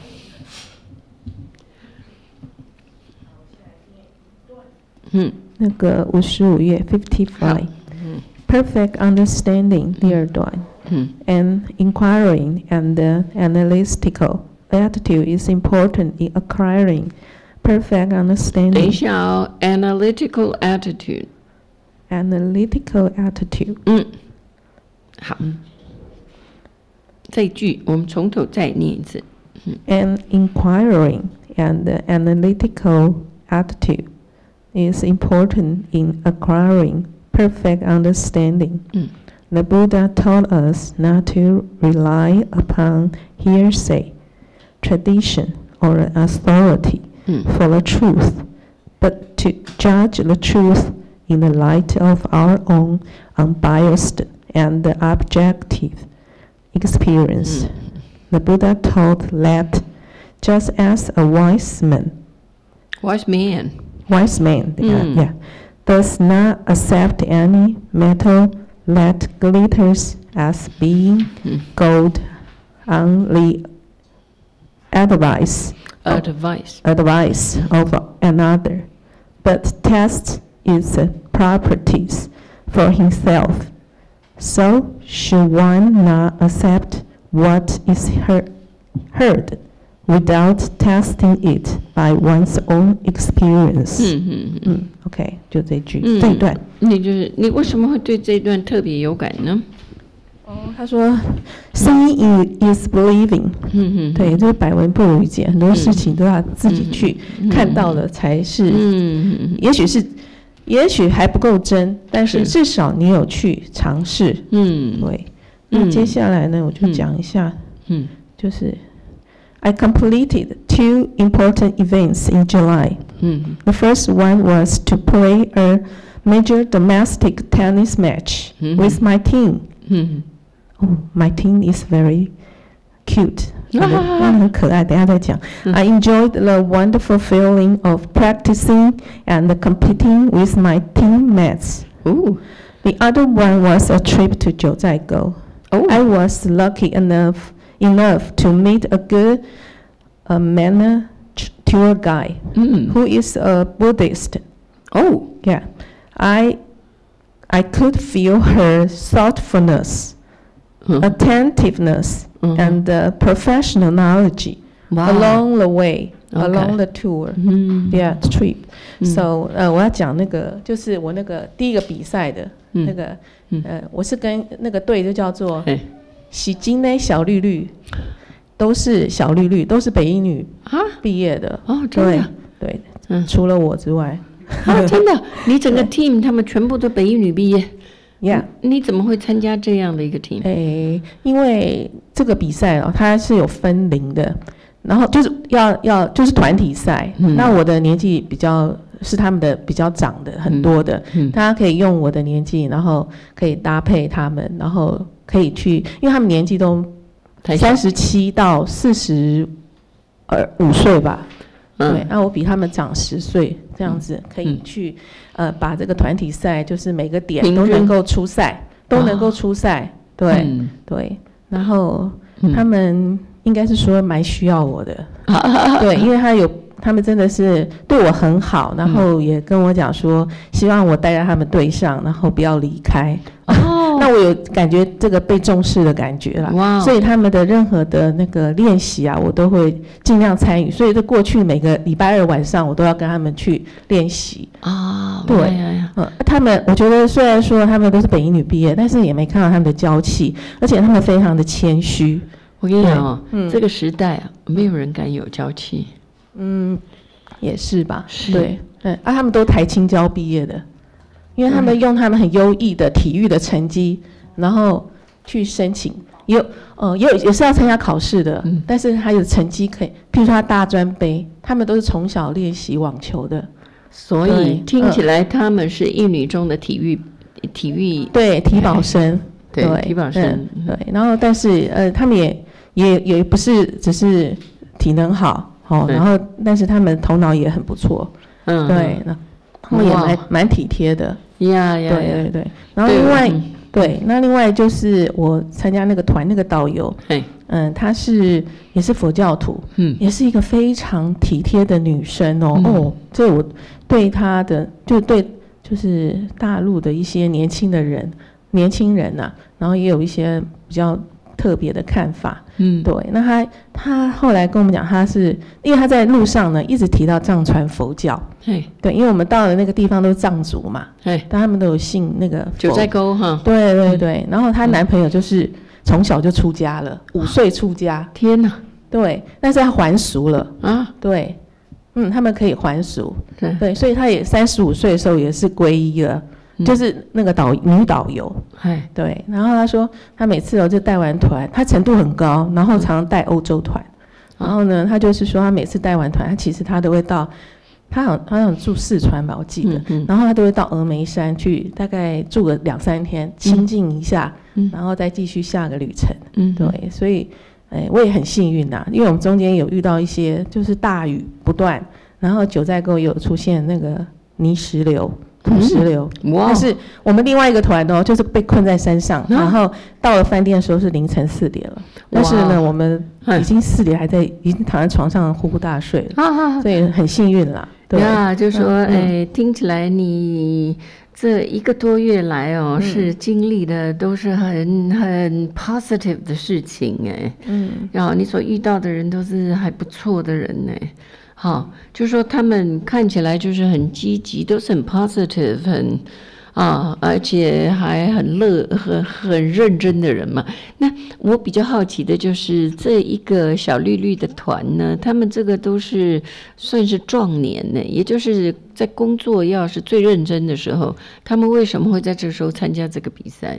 嗯， 那个五十五页 fifty-five， 嗯 perfect understanding 第二段， 嗯 an inquiring and analytical attitude is important in acquiring perfect 等一 understanding. 下哦 ，analytical attitude， Analytical attitude. 嗯，好，这一句我们从头再念一次。 An inquiring and analytical attitude is important in acquiring perfect understanding. 嗯 The Buddha taught us not to rely upon hearsay, tradition, or authority 嗯 for the truth, but to judge the truth in the light of our own unbiased and objective experience. 嗯 The Buddha taught that just as a wise man, ，wise man， wise man, yeah, Mm. yeah, does not accept any metal that glitters as being 嗯 gold on the advice ，advice， advice of another, but tests its properties for himself. So should one not accept what is heard, heard without testing it by one's own experience? 嗯嗯嗯， 嗯 OK， 就这句、 嗯这一段。 你就是你为什么会对这一段特别有感呢？ 哦，他说 ，seeing is believing。 嗯嗯， 对，这个百闻不如一见，很多事情都要自己去看到了才是。 嗯嗯也许是，也许还不够真，但是是至少你有去尝试。 嗯对，那接下来呢，我就讲一下， 嗯就是 I completed two important events in July. 嗯 The first one was to play a major domestic tennis match Mhm. with my team. 嗯 Oh, my team is very cute, 真的很可爱，等一下再讲。I enjoyed the wonderful feeling of practicing and competing with my teammates. Oh. The other one was a trip to 九寨沟. Oh. I was lucky enough enough to meet a good uh, manner tour guide Mm. who is a Buddhist. Oh. Yeah, I I could feel her thoughtfulness, Huh. attentiveness, Mhm. and uh, professional knowledge Wow. along the way, Okay. along the tour. 嗯 Yeah, trip. 嗯 So 呃，我要讲那个，就是我那个第一个比赛的嗯那个， 嗯呃，我是跟那个队就叫做嘿喜金呢小绿绿，都是小绿绿，都是北一女啊毕业的。 哦，真的对， 嗯除了我之外。 啊，真的，你整个 team 他们全部都北一女毕业。 Yeah. 你怎么会参加这样的一个 team？ 诶，因为这个比赛哦，它是有分龄的，然后就是要要就是团体赛。 嗯那我的年纪比较是他们的比较长的很多的， 嗯大家可以用我的年纪，然后可以搭配他们，然后可以去，因为他们年纪都太小三十七到四十二五岁吧。 嗯对，那我比他们长十岁，这样子可以嗯去，呃，把这个团体赛，就是每个点平均都能够出赛，都能够出赛，对、 嗯对。然后、 嗯他们应该是说蛮需要我的，对，因为他有，他们真的是对我很好，然后也跟我讲说，希望我带在他们队上，然后不要离开。 哦， 那我有感觉这个被重视的感觉啦， 哇哦所以他们的任何的那个练习啊，我都会尽量参与。所以这过去每个礼拜二晚上，我都要跟他们去练习。 啊， 对哎呀呀嗯，他们我觉得虽然说他们都是北一女毕业，但是也没看到他们的娇气，而且他们非常的谦虚。 我跟你讲哦， 嗯这个时代啊，没有人敢有娇气。 嗯，也是吧？ 是对，嗯，啊，他们都台青交毕业的，因为他们用他们很优异的体育的成绩，然后去申请，也有，呃，也有也是要参加考试的， 嗯但是他有成绩可以，譬如说他大专杯，他们都是从小练习网球的， 所以对听起来他们是一女中的体育体育对，体保生， 对体保生嗯对，然后但是呃，他们也也也不是只是体能好，哦， 对然后但是他们头脑也很不错， 嗯对，那他们也哇蛮蛮体贴的。 呀呀呀， 对对对，然后另外对嗯对，那另外就是我参加那个团那个导游， 嘿嗯，她是也是佛教徒， 嗯也是一个非常体贴的女生哦。 嗯哦，这我对她的就对就是大陆的一些年轻的人年轻人呐、然后也有一些比较特别的看法。 嗯对，那他他后来跟我们讲，他是因为他在路上呢一直提到藏传佛教， 嘿对，因为我们到了那个地方都是藏族嘛， 嘿， 但他们都有信那个佛九寨沟哈， 对对对，然后她男朋友就是从小就出家了，五岁出家， 天哪对，但是他还俗了， 啊， 对，嗯，他们可以还俗， 对， 对，所以他也三十五岁的时候也是皈依了， 嗯就是那个导女导游， 嘿对，然后他说他每次哦就带完团，他程度很高，然后常常带欧洲团， 嗯然后呢，他就是说他每次带完团，他其实他都会到，他好他好像住四川吧，我记得， 嗯嗯然后他都会到峨眉山去，大概住个两三天，清静一下， 嗯然后再继续下个旅程。 嗯， 对，所以，哎，我也很幸运呐，因为我们中间有遇到一些就是大雨不断，然后九寨沟也有出现那个泥石流、土石流， 哇但是我们另外一个团哦，就是被困在山上，然后到了饭店的时候是凌晨四点了，但是呢，我们已经四点还在，已经躺在床上呼呼大睡了， 啊， 所以很幸运啦。对呀，就说嗯哎，听起来你这一个多月来哦， 嗯是经历的都是很很 positive 的事情哎， 嗯然后你所遇到的人都是还不错的人呢。好，就说他们看起来就是很积极，都是很 positive，很啊，而且还很乐、很很认真的人嘛。那我比较好奇的就是这一个小绿绿的团呢，他们这个都是算是壮年呢，也就是在工作要是最认真的时候，他们为什么会在这时候参加这个比赛？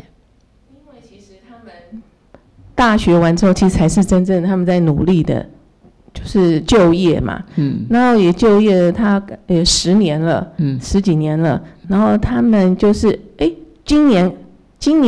大学完之后，其实才是真正他们在努力的，就是就业嘛。 嗯然后也就业了他呃十年了， 嗯十几年了。然后他们就是哎，今年今年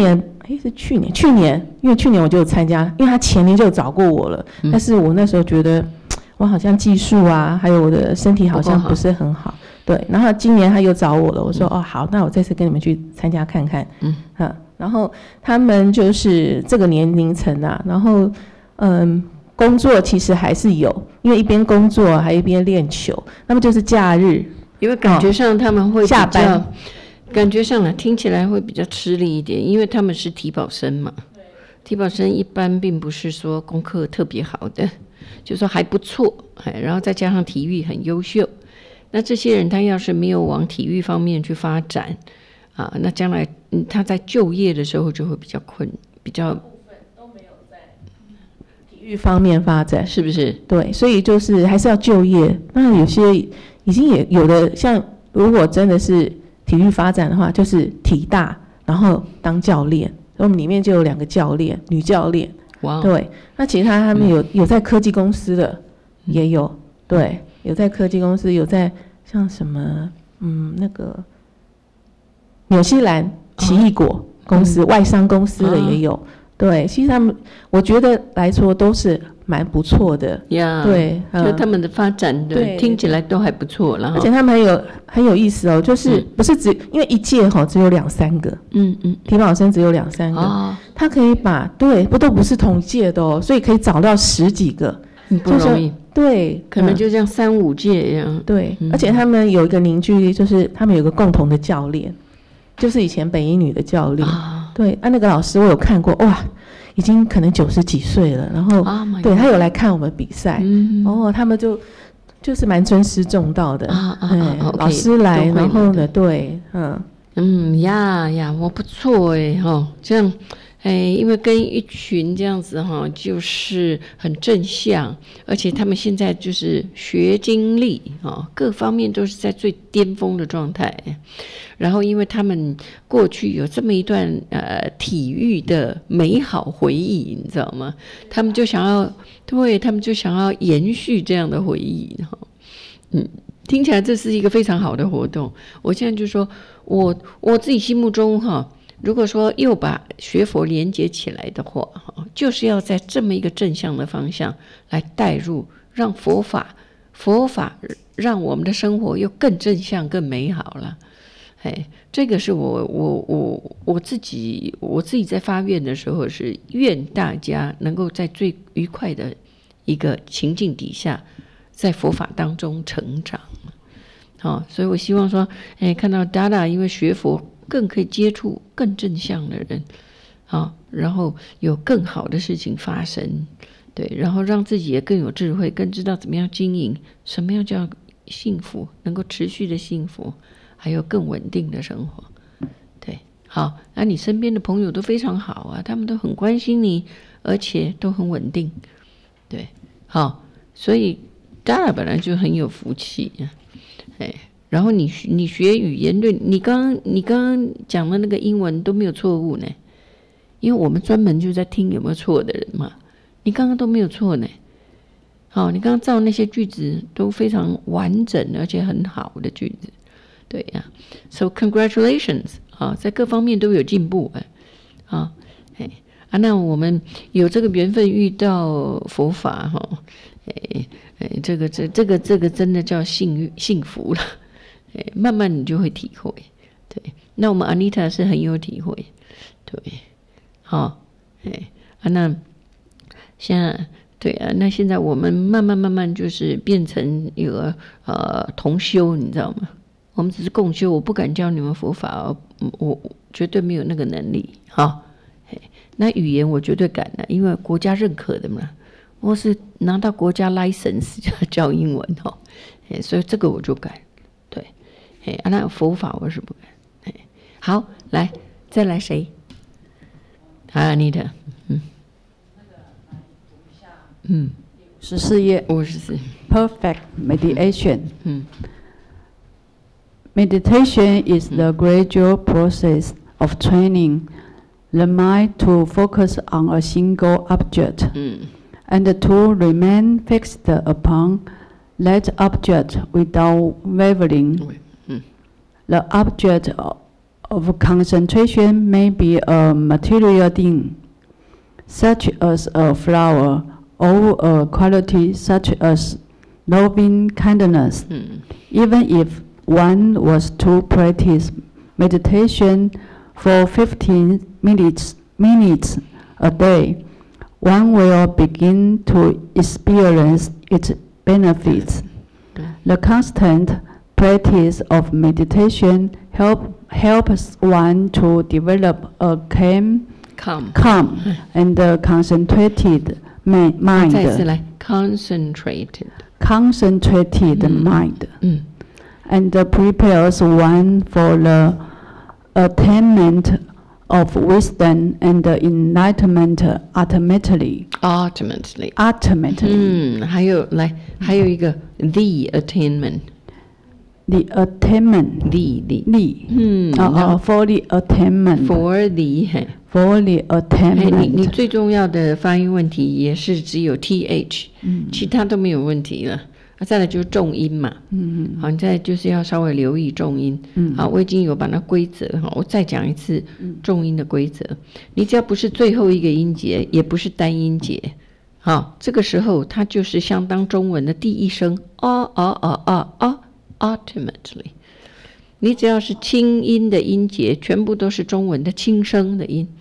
哎，是去年，去年，因为去年我就有参加，因为他前年就有找过我了， 嗯、 但是我那时候觉得我好像技术啊，还有我的身体好像不是很好，对。然后今年他又找我了，我说、嗯、哦好，那我这次跟你们去参加看看，嗯，啊，然后他们就是这个年龄层啊，然后嗯，工作其实还是有，因为一边工作还一边练球，那么就是假日， 因为感觉上他们会、哦、 下班。 感觉上来听起来会比较吃力一点，因为他们是体保生嘛。体保生一般并不是说功课特别好的，就说还不错，然后再加上体育很优秀。那这些人他要是没有往体育方面去发展啊，那将来他在就业的时候就会比较困，比较部分都没有在体育方面发展， 是不是？ 对，所以就是还是要就业。那有些已经也有的，像如果真的是体育发展的话，就是体大，然后当教练。我们里面就有两个教练，女教练。 哇、wow ， 对，那其他他们有、嗯、有在科技公司的，也有，对，有在科技公司，有在像什么，嗯，那个纽西兰奇异果公司、哦、外商公司的也有。哦、对，其实他们我觉得来说都是蛮不错的呀， yeah, 对， 就他们的发展的听起来都还不错了， 而且他们很有很有意思哦，就是不是只、嗯、因为一届哈只有两三个，嗯嗯，体保生只有两三个，哦、他可以把对不都不是同届的哦，所以可以找到十几个， 不容易， 对， 可能就像三五届一样， 对、嗯，而且他们有一个凝聚力，就是他们有一个共同的教练，就是以前北一女的教练，哦、对，啊那个老师我有看过，哇。已经可能九十几岁了，然后、oh、对他有来看我们比赛，嗯、哦，他们就就是蛮尊师重道的，啊啊啊 okay, 老师来，然后呢，对，嗯嗯呀呀，我不错哎哈，这样哎，因为跟一群这样子哈，就是很正向，而且他们现在就是学经历啊，各方面都是在最巅峰的状态。然后，因为他们过去有这么一段呃体育的美好回忆，你知道吗？他们就想要，对他们就想要延续这样的回忆哈。嗯，听起来这是一个非常好的活动。我现在就说，我我自己心目中哈，如果说又把学佛连接起来的话，就是要在这么一个正向的方向来带入，让佛法佛法让我们的生活又更正向、更美好了。哎，这个是我我我我自己我自己在发愿的时候，是愿大家能够在最愉快的一个情境底下，在佛法当中成长。好、哦，所以我希望说，哎，看到 Dada 因为学佛更可以接触更正向的人，好、哦，然后有更好的事情发生，对，然后让自己也更有智慧，更知道怎么样经营，什么样叫幸福，能够持续的幸福。还有更稳定的生活，对，好，那你身边的朋友都非常好啊，他们都很关心你，而且都很稳定，对，好，所以 Dada 本来就很有福气啊，哎，然后你你学语言，对，你刚你刚刚讲的那个英文都没有错误呢，因为我们专门就在听有没有错的人嘛，你刚刚都没有错呢，好，你刚刚造那些句子都非常完整而且很好的句子。对呀、啊、，so congratulations 啊，在各方面都有进步哎，啊，哎啊，那我们有这个缘分遇到佛法哈，哎哎，这个这这个这个真的叫幸运幸福了，哎，慢慢你就会体会，对，那我们 Anita 是很有体会，对，好，哎啊，那现在对啊，那现在我们慢慢慢慢就是变成一个呃同修，你知道吗？我们只是共修，我不敢教你们佛法，我我绝对没有那个能力哈。那语言我绝对敢的，因为国家认可的嘛，我是拿到国家 license 教英文哈，所以这个我就敢。对，啊，那佛法我是不敢。好，来再来谁？啊，你的，嗯， 嗯，十四页， 五十四 ，perfect meditation。 嗯。 Meditation is the gradual process of training the mind to focus on a single object mm. and to remain fixed upon that object without wavering. Mm. The object of concentration may be a material thing, such as a flower, or a quality such as loving kindness. Mm. Even if one was to practice meditation for fifteen minutes, minutes a day, one will begin to experience its benefits. Mm. The constant practice of meditation help, helps one to develop a calm, calm, calm and uh, concentrated ma mind. 再次来 concentrated, concentrated mm. mind, mm. and uh, prepares one for the attainment of wisdom and uh, enlightenment ultimately. Ultimately. Ultimately. 嗯，还有来，还有一个 the attainment. The attainment. The the. the. 嗯， uh, uh, for the attainment. For the. For the attainment. 你你最重要的发音问题也是只有 th，、嗯、其他都没有问题了。啊、再来就是重音嘛，嗯，好，你再就是要稍微留意重音，嗯，好，我已经有把它规则，哈，我再讲一次重音的规则。你只要不是最后一个音节，也不是单音节，好，这个时候它就是相当中文的第一声啊啊啊啊啊 ，ultimately。你只要是轻音的音节，全部都是中文的轻声的音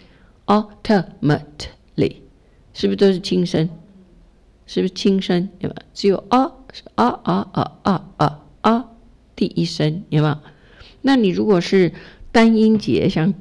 ，ultimately， 是不是都是轻声？是不是轻声？有没有？只有啊是啊啊啊啊啊啊，第一声有没有？那你如果是单音节，像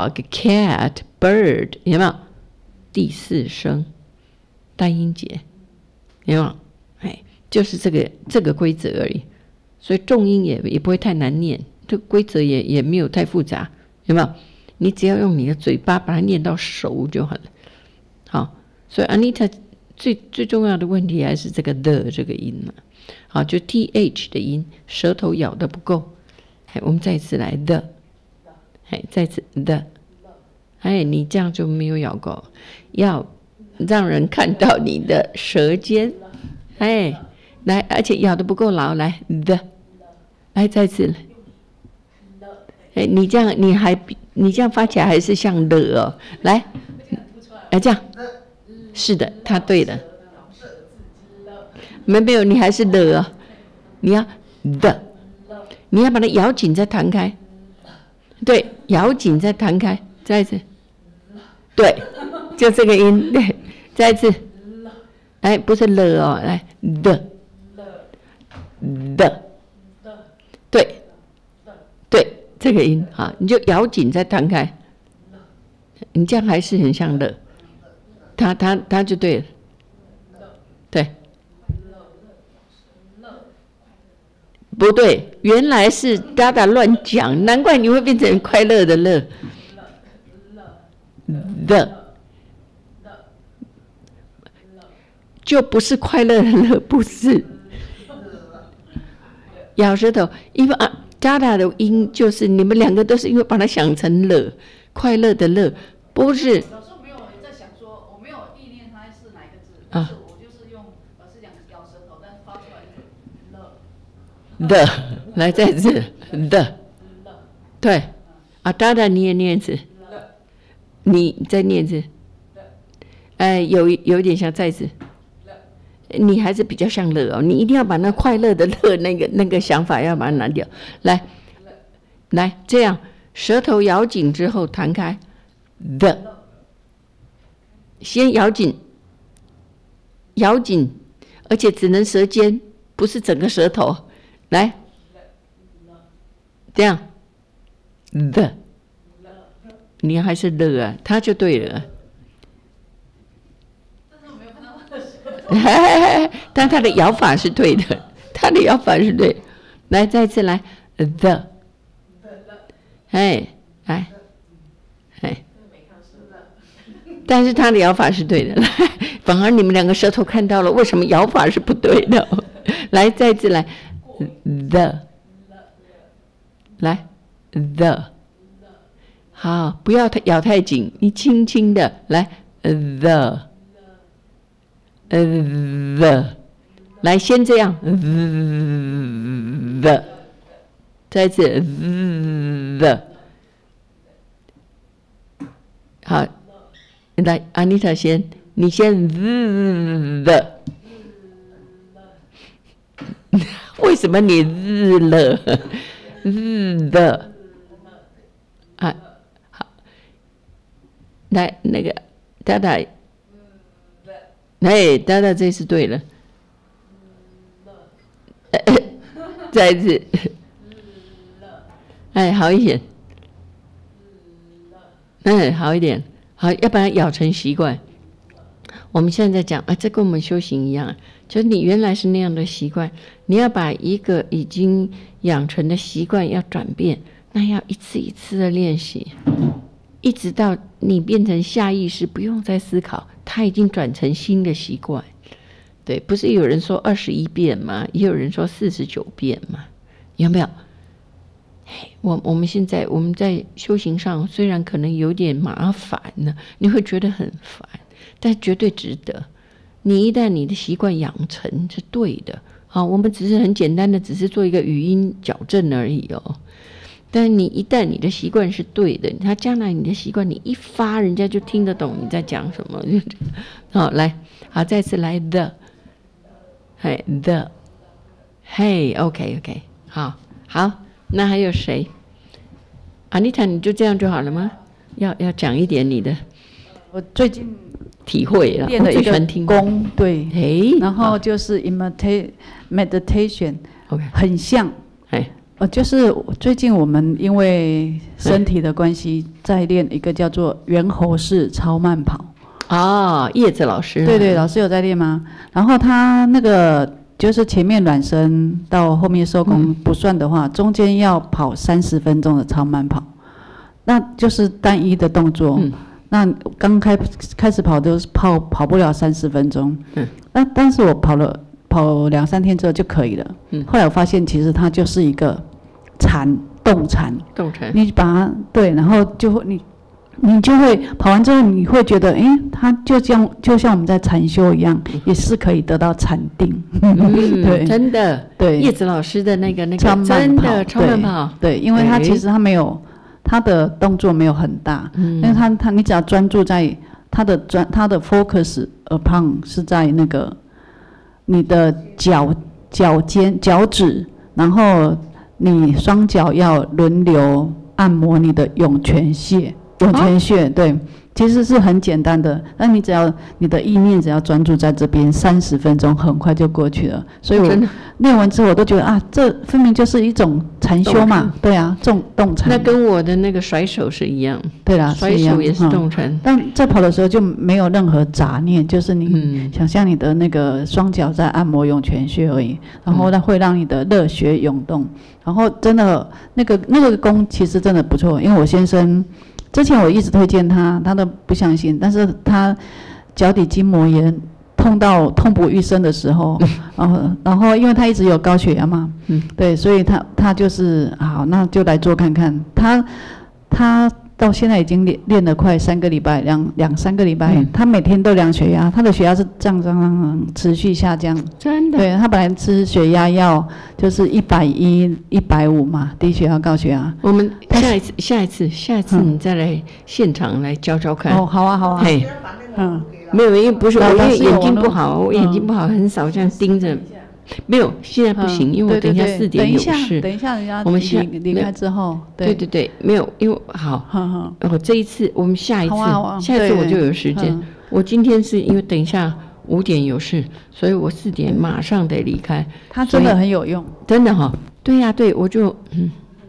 dog、cat、bird， 有没有？第四声单音节，有没有？哎，就是这个这个规则而已。所以重音也也不会太难念。这个规则也也没有太复杂，有没有？你只要用你的嘴巴把它念到熟就好了。好，所以 Anita 最最重要的问题还是这个 the 这个音嘛。好，就 th 的音，舌头咬得不够。哎，我们再一次来 the， 哎，再次 the， 哎，你这样就没有咬够，要让人看到你的舌尖。哎，来，而且咬得不够牢，来 the， 来再次来。哎，你这样你还你这样发起来还是像了哦，来，哎这样，是的，他对了，没没有，你还是了哦，你要的，你要把它咬紧再弹开，对，咬紧再弹开，再一次，对，就这个音，对，再一次，哎，不是了哦，来的的，对。对，这个音啊，你就咬紧再弹开，你这样还是很像的，它它它就对了，对，不对，原来是达达乱讲，难怪你会变成快乐的乐的，就不是快乐的乐，不是，咬舌头，因为啊。加达的音就是你们两个都是因为把它想成乐，快乐的乐，不是。 老师没有在想说，我没有意念它是哪一个字，但是我就是用老师讲咬舌头，但是发出来是乐。 的，来再次的，对，啊，达达你也念一次，你再念一次，哎，有有一点像再次。你还是比较像乐哦，你一定要把那快乐的乐那个那个想法要把它拿掉。来，来，这样舌头咬紧之后弹开的，先咬紧，咬紧，而且只能舌尖，不是整个舌头。来，这样的，你还是乐啊，它就对了。但他的咬法是对的，他的咬法是对的。来，再次来 the， 哎，来，哎，但是他的咬法是对的。来，反而你们两个舌头看到了，为什么咬法是不对的？来，再次来 the， 来 the， 好，不要咬太紧，你轻轻的来 the。呃 the， 来先这样 the， 再次 the， 好，来，Anita 先，你先的。为什么你日了？日的啊，好，来那个达达，哎，达达这次对了，再一次，哎，好一点，嗯，好一点，好，要不然咬成习惯。我们现在在讲啊，这跟我们修行一样，就是你原来是那样的习惯，你要把一个已经养成的习惯要转变，那要一次一次的练习，一直到你变成下意识，不用再思考，它已经转成新的习惯。对，不是有人说二十一遍吗？也有人说四十九遍吗？有没有？我我们现在我们在修行上虽然可能有点麻烦呢，你会觉得很烦。但绝对值得。你一旦你的习惯养成是对的，好，我们只是很简单的，只是做一个语音矫正而已哦。但你一旦你的习惯是对的，他将来你的习惯，你一发，人家就听得懂你在讲什么。好，来，好，再次来 the， 嘿 the， 嘿 OK OK， 好，好，那还有谁 ？Anita， 你就这样就好了吗？要要讲一点你的。 我最近体会了， 练了一个功，对， 哎， 然后就是 imitate meditation， OK， 很像， 哎， 呃，就是最近我们因为身体的关系，在练一个叫做猿猴式超慢跑。 啊，叶子老师， 对对，老师有在练吗？然后他那个就是前面暖身到后面收功不算的话，嗯、中间要跑三十分钟的超慢跑，那就是单一的动作。嗯，那刚开开始跑都是跑跑不了三十分钟，嗯，那但是我跑了跑两三天之后就可以了，嗯，后来我发现其实它就是一个禅动禅， 动禅， 你把它对，然后就会你你就会跑完之后你会觉得，哎，它就像就像我们在禅修一样，嗯、也是可以得到禅定， 嗯， 对， 真的， 对， 叶子老师的那个那个超慢跑， 真的超慢跑， 对，因为它其实它没有。他的动作没有很大，嗯，因为他他你只要专注在他的专他的 focus upon 是在那个你的脚脚尖脚趾，然后你双脚要轮流按摩你的涌泉穴，涌泉穴，哦、对，其实是很简单的，那你只要你的意念只要专注在这边，三十分钟很快就过去了。所以我练完之后，我都觉得啊，这分明就是一种禅修嘛，对啊，动动禅。 那跟我的那个甩手是一样， 对啦， 甩手也是动禅、嗯。 但在跑的时候就没有任何杂念，就是你想象你的那个双脚在按摩涌泉穴而已，然后呢会让你的热血涌动，然后真的那个那个功其实真的不错，因为我先生。之前我一直推荐他，他都不相信。但是他脚底筋膜炎痛到痛不欲生的时候，然后然后因为他一直有高血压嘛，嗯，对，所以他他就是好，那就来做看看。他他到现在已经练练了快三个礼拜，两两三个礼拜，嗯、他每天都量血压，他的血压是这样这样持续下降。 真的？ 对，他本来吃血压药就是一百一、一百五嘛，低血压、高血压。 我们下一次、下一次、下一次你再来现场来教教看。 哦，好啊，好啊。 嘿，嗯，没有，因为不是我，因为眼睛不好，我眼睛不好，很少这样盯着。没有，现在不行，嗯、因为我等一下四点有事。 等一下，等一下， 我们下离开之后， 对对对，没有，因为好， 好好我这一次，我们下一次， 好啊、 下一次我就有时间。我今天是因为等一下五点有事，所以我四点马上得离开。 它真的很有用， 真的哈、哦，对呀、啊，对，我就嗯，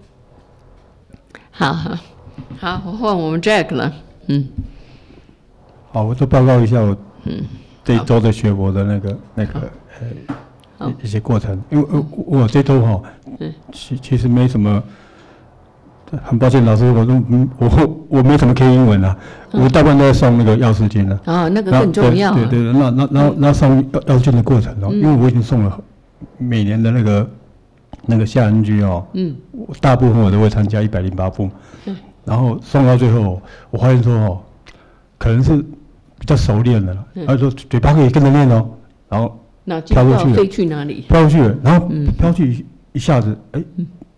好好好，我换我们 Jack 了，嗯， 好，我就报告一下我嗯这一周的学佛的那个那个呃。一些过程，因为我我这周哈，其其实没什么，很抱歉，老师，我都我我没什么 K 英文啊，我大部分都在送那个药师经了。 哦，那个更重要。 对对对，那那那那送药药经的过程哦，因为我已经送了每年的那个那个夏 N G 哦，嗯，大部分我都会参加一百零八部，嗯，然后送到最后，我发现说哦，可能是比较熟练的了，他说嘴巴可以跟着念哦，然后。 飘过去了，飞去哪里？ 飘过去了，然后飘去一下子，哎、嗯，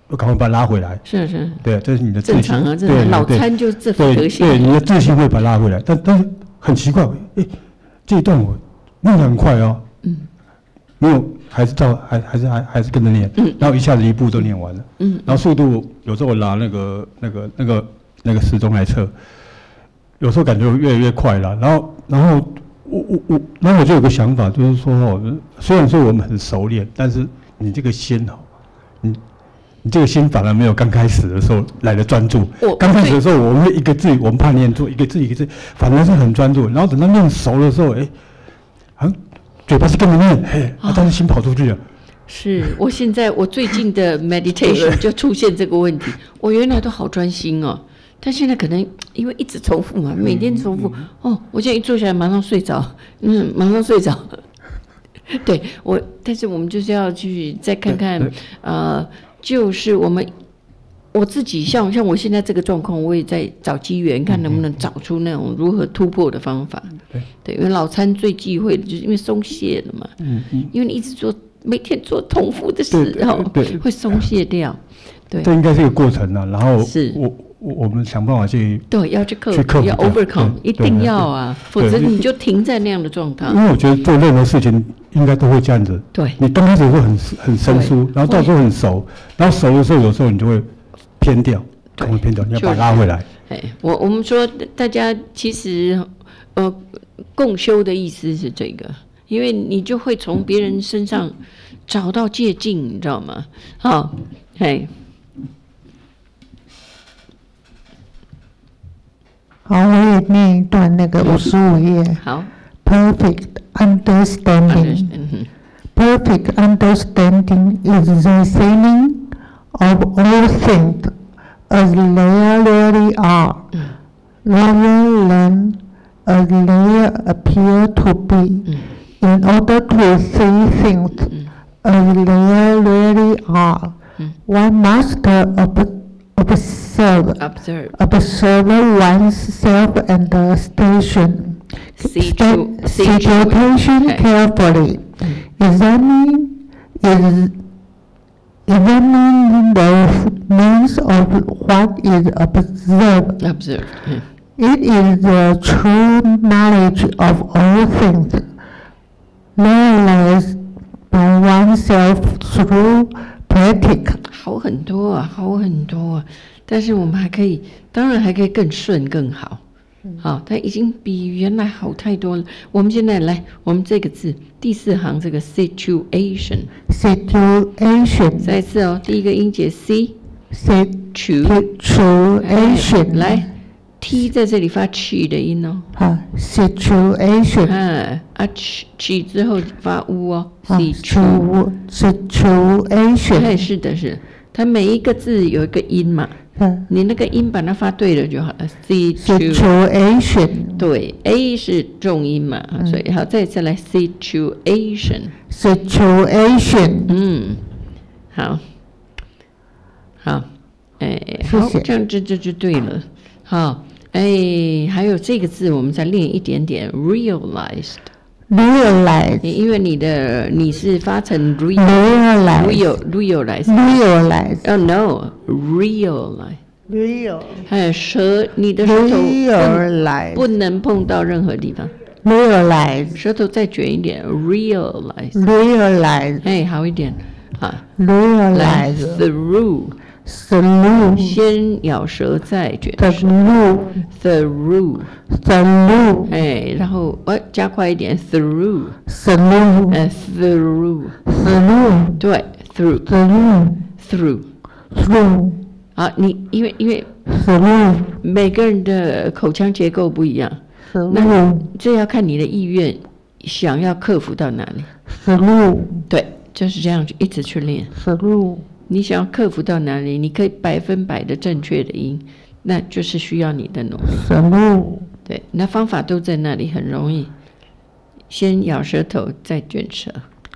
我赶快把它拉回来。 是是， 对，这是你的自信。 正常啊，正常。脑瘫就这副德行。 对，你的自信会把它拉回来，但但是很奇怪，哎，这一段我念得很快哦，嗯，没有，还是照还还是还还是跟着念，嗯，然后一下子一步都念完了，嗯，然后速度有时候我拿那个那个那个那个时钟来测，有时候感觉越来越快了，然后然后我我我，然后我就有个想法，就是说哦，虽然说我们很熟练，但是你这个心哦，你。你这个心反而没有刚开始的时候来的专注。刚开始的时候，我们一个字，我们怕念错，一个字一个字，反而是很专注。然后等到念熟的时候，哎，好像嘴巴是跟着念，嘿，啊，但是心跑出去了。 是我现在我最近的 meditation 就出现这个问题。我原来都好专心哦，但现在可能因为一直重复嘛，每天重复，哦，我现在一坐下来马上睡着，嗯，马上睡着。对我，但是我们就是要去再看看，呃。就是我们我自己像像我现在这个状况，我也在找机缘，看能不能找出那种如何突破的方法。对，对，因为脑瘫最忌讳的就是因为松懈了嘛。嗯嗯。因为你一直做，每天做重复的事，然后会松懈掉。对。 这应该是一个过程啊，然后是我我我们想办法去对要去克服，要 overcome， 一定要啊，否则你就停在那样的状态。 因为我觉得做任何事情。应该都会这样子。 对， 你刚开始会很很生疏，然后到时候很熟，然后熟的时候有时候你就会偏掉，可能会偏掉，你要把它拉回来。 哎，我我们说大家其实呃共修的意思是这个，因为你就会从别人身上找到借鉴，你知道吗？好，哎， 好，我也念一段那个五十五页。 好。 Perfect understanding. Perfect understanding is the seeing of all things as they really are, rather than as they appear to be. In order to see things as they really are, one must observe. Observe. Observe oneself and the station. Situ- situation okay. carefully. Examine, is, examine the means of what is observed. Observe. Mm. It is the true knowledge of all things, realized by oneself through practice. 好很多啊，好很多啊，但是我们还可以，当然还可以更顺更好。好，它已经比原来好太多了。我们现在来，我们这个字第四行这个 situation， situation， 再一次哦，第一个音节 c， situation， 来 t 在这里发 ch 的音哦。 好 ，situation， 啊啊 ch ch 之后发 u 哦 ，situation， 哎，是的是，它每一个字有一个音嘛。你那个音把它发对了就好了。 situation 对 ，a 是重音嘛，嗯、所以好，再次来 situation situation 嗯，好，好，哎，好，这样这这就对了。好，哎，还有这个字，我们再练一点点 ，realized。 realize， 因为你的你是发成 real real realize realize oh no realize real， 哎，舌你的舌头 realize 不能碰到任何地方 realize， 舌头再卷一点 realize realize， 哎，好一点啊 realize through through 先咬舌再卷 through through through 哎，然后呃加快一点 through through 哎 through through 对 through through through through 啊，你因为因为 through 每个人的口腔结构不一样， through 那这要看你的意愿，想要克服到哪里。 through 对，就是这样一直去练。 through 你想要克服到哪里，你可以百分百的正确的音，那就是需要你的努力。 through 对，那方法都在那里，很容易。先咬舌头，再卷舌。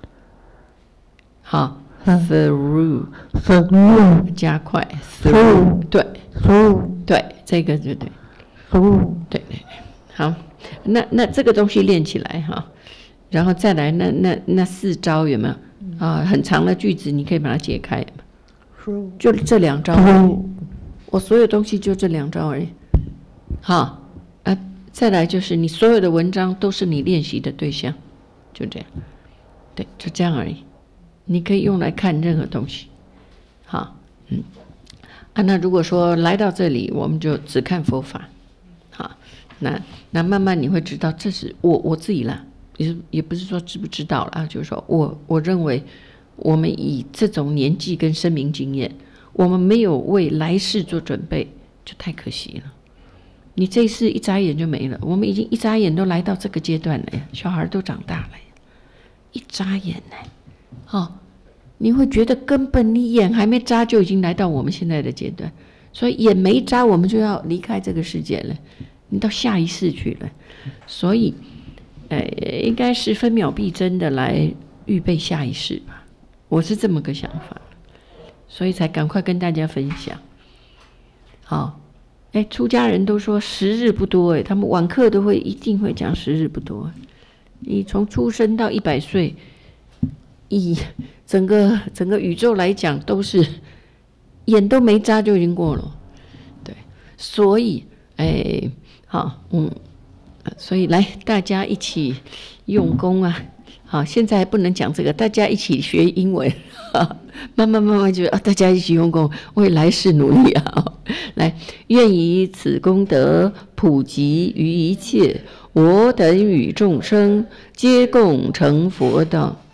好 ，through through 加快 through 对 through 对，这个就对。 through 对对对，好，那那这个东西练起来哈，然后再来那那那四招有没有啊？很长的句子，你可以把它解开。 就这两招而已，我所有东西就这两招而已。好，啊，再来就是你所有的文章都是你练习的对象，就这样，对，就这样而已。你可以用来看任何东西。好，嗯，啊，那如果说来到这里，我们就只看佛法。好，那那慢慢你会知道，这是我我自己啦，也是也不是说知不知道啦，就是说我我认为。我们以这种年纪跟生命经验，我们没有为来世做准备，就太可惜了。你这一世一眨眼就没了，我们已经一眨眼都来到这个阶段了呀，小孩都长大了呀，一眨眼呢，哦，你会觉得根本你眼还没眨就已经来到我们现在的阶段，所以眼没眨我们就要离开这个世界了，你到下一世去了，所以，呃，应该是分秒必争的来预备下一世吧。我是这么个想法，所以才赶快跟大家分享。好，哎，出家人都说时日不多，哎，他们晚课都会一定会讲时日不多。你从出生到一百岁，以整个整个宇宙来讲，都是眼都没眨就已经过了。对，所以，哎，好，嗯，所以来大家一起用功啊。好，现在还不能讲这个，大家一起学英文，慢慢慢慢就啊，大家一起用功，为来世努力啊！来，愿以此功德普及于一切，我等与众生皆共成佛道。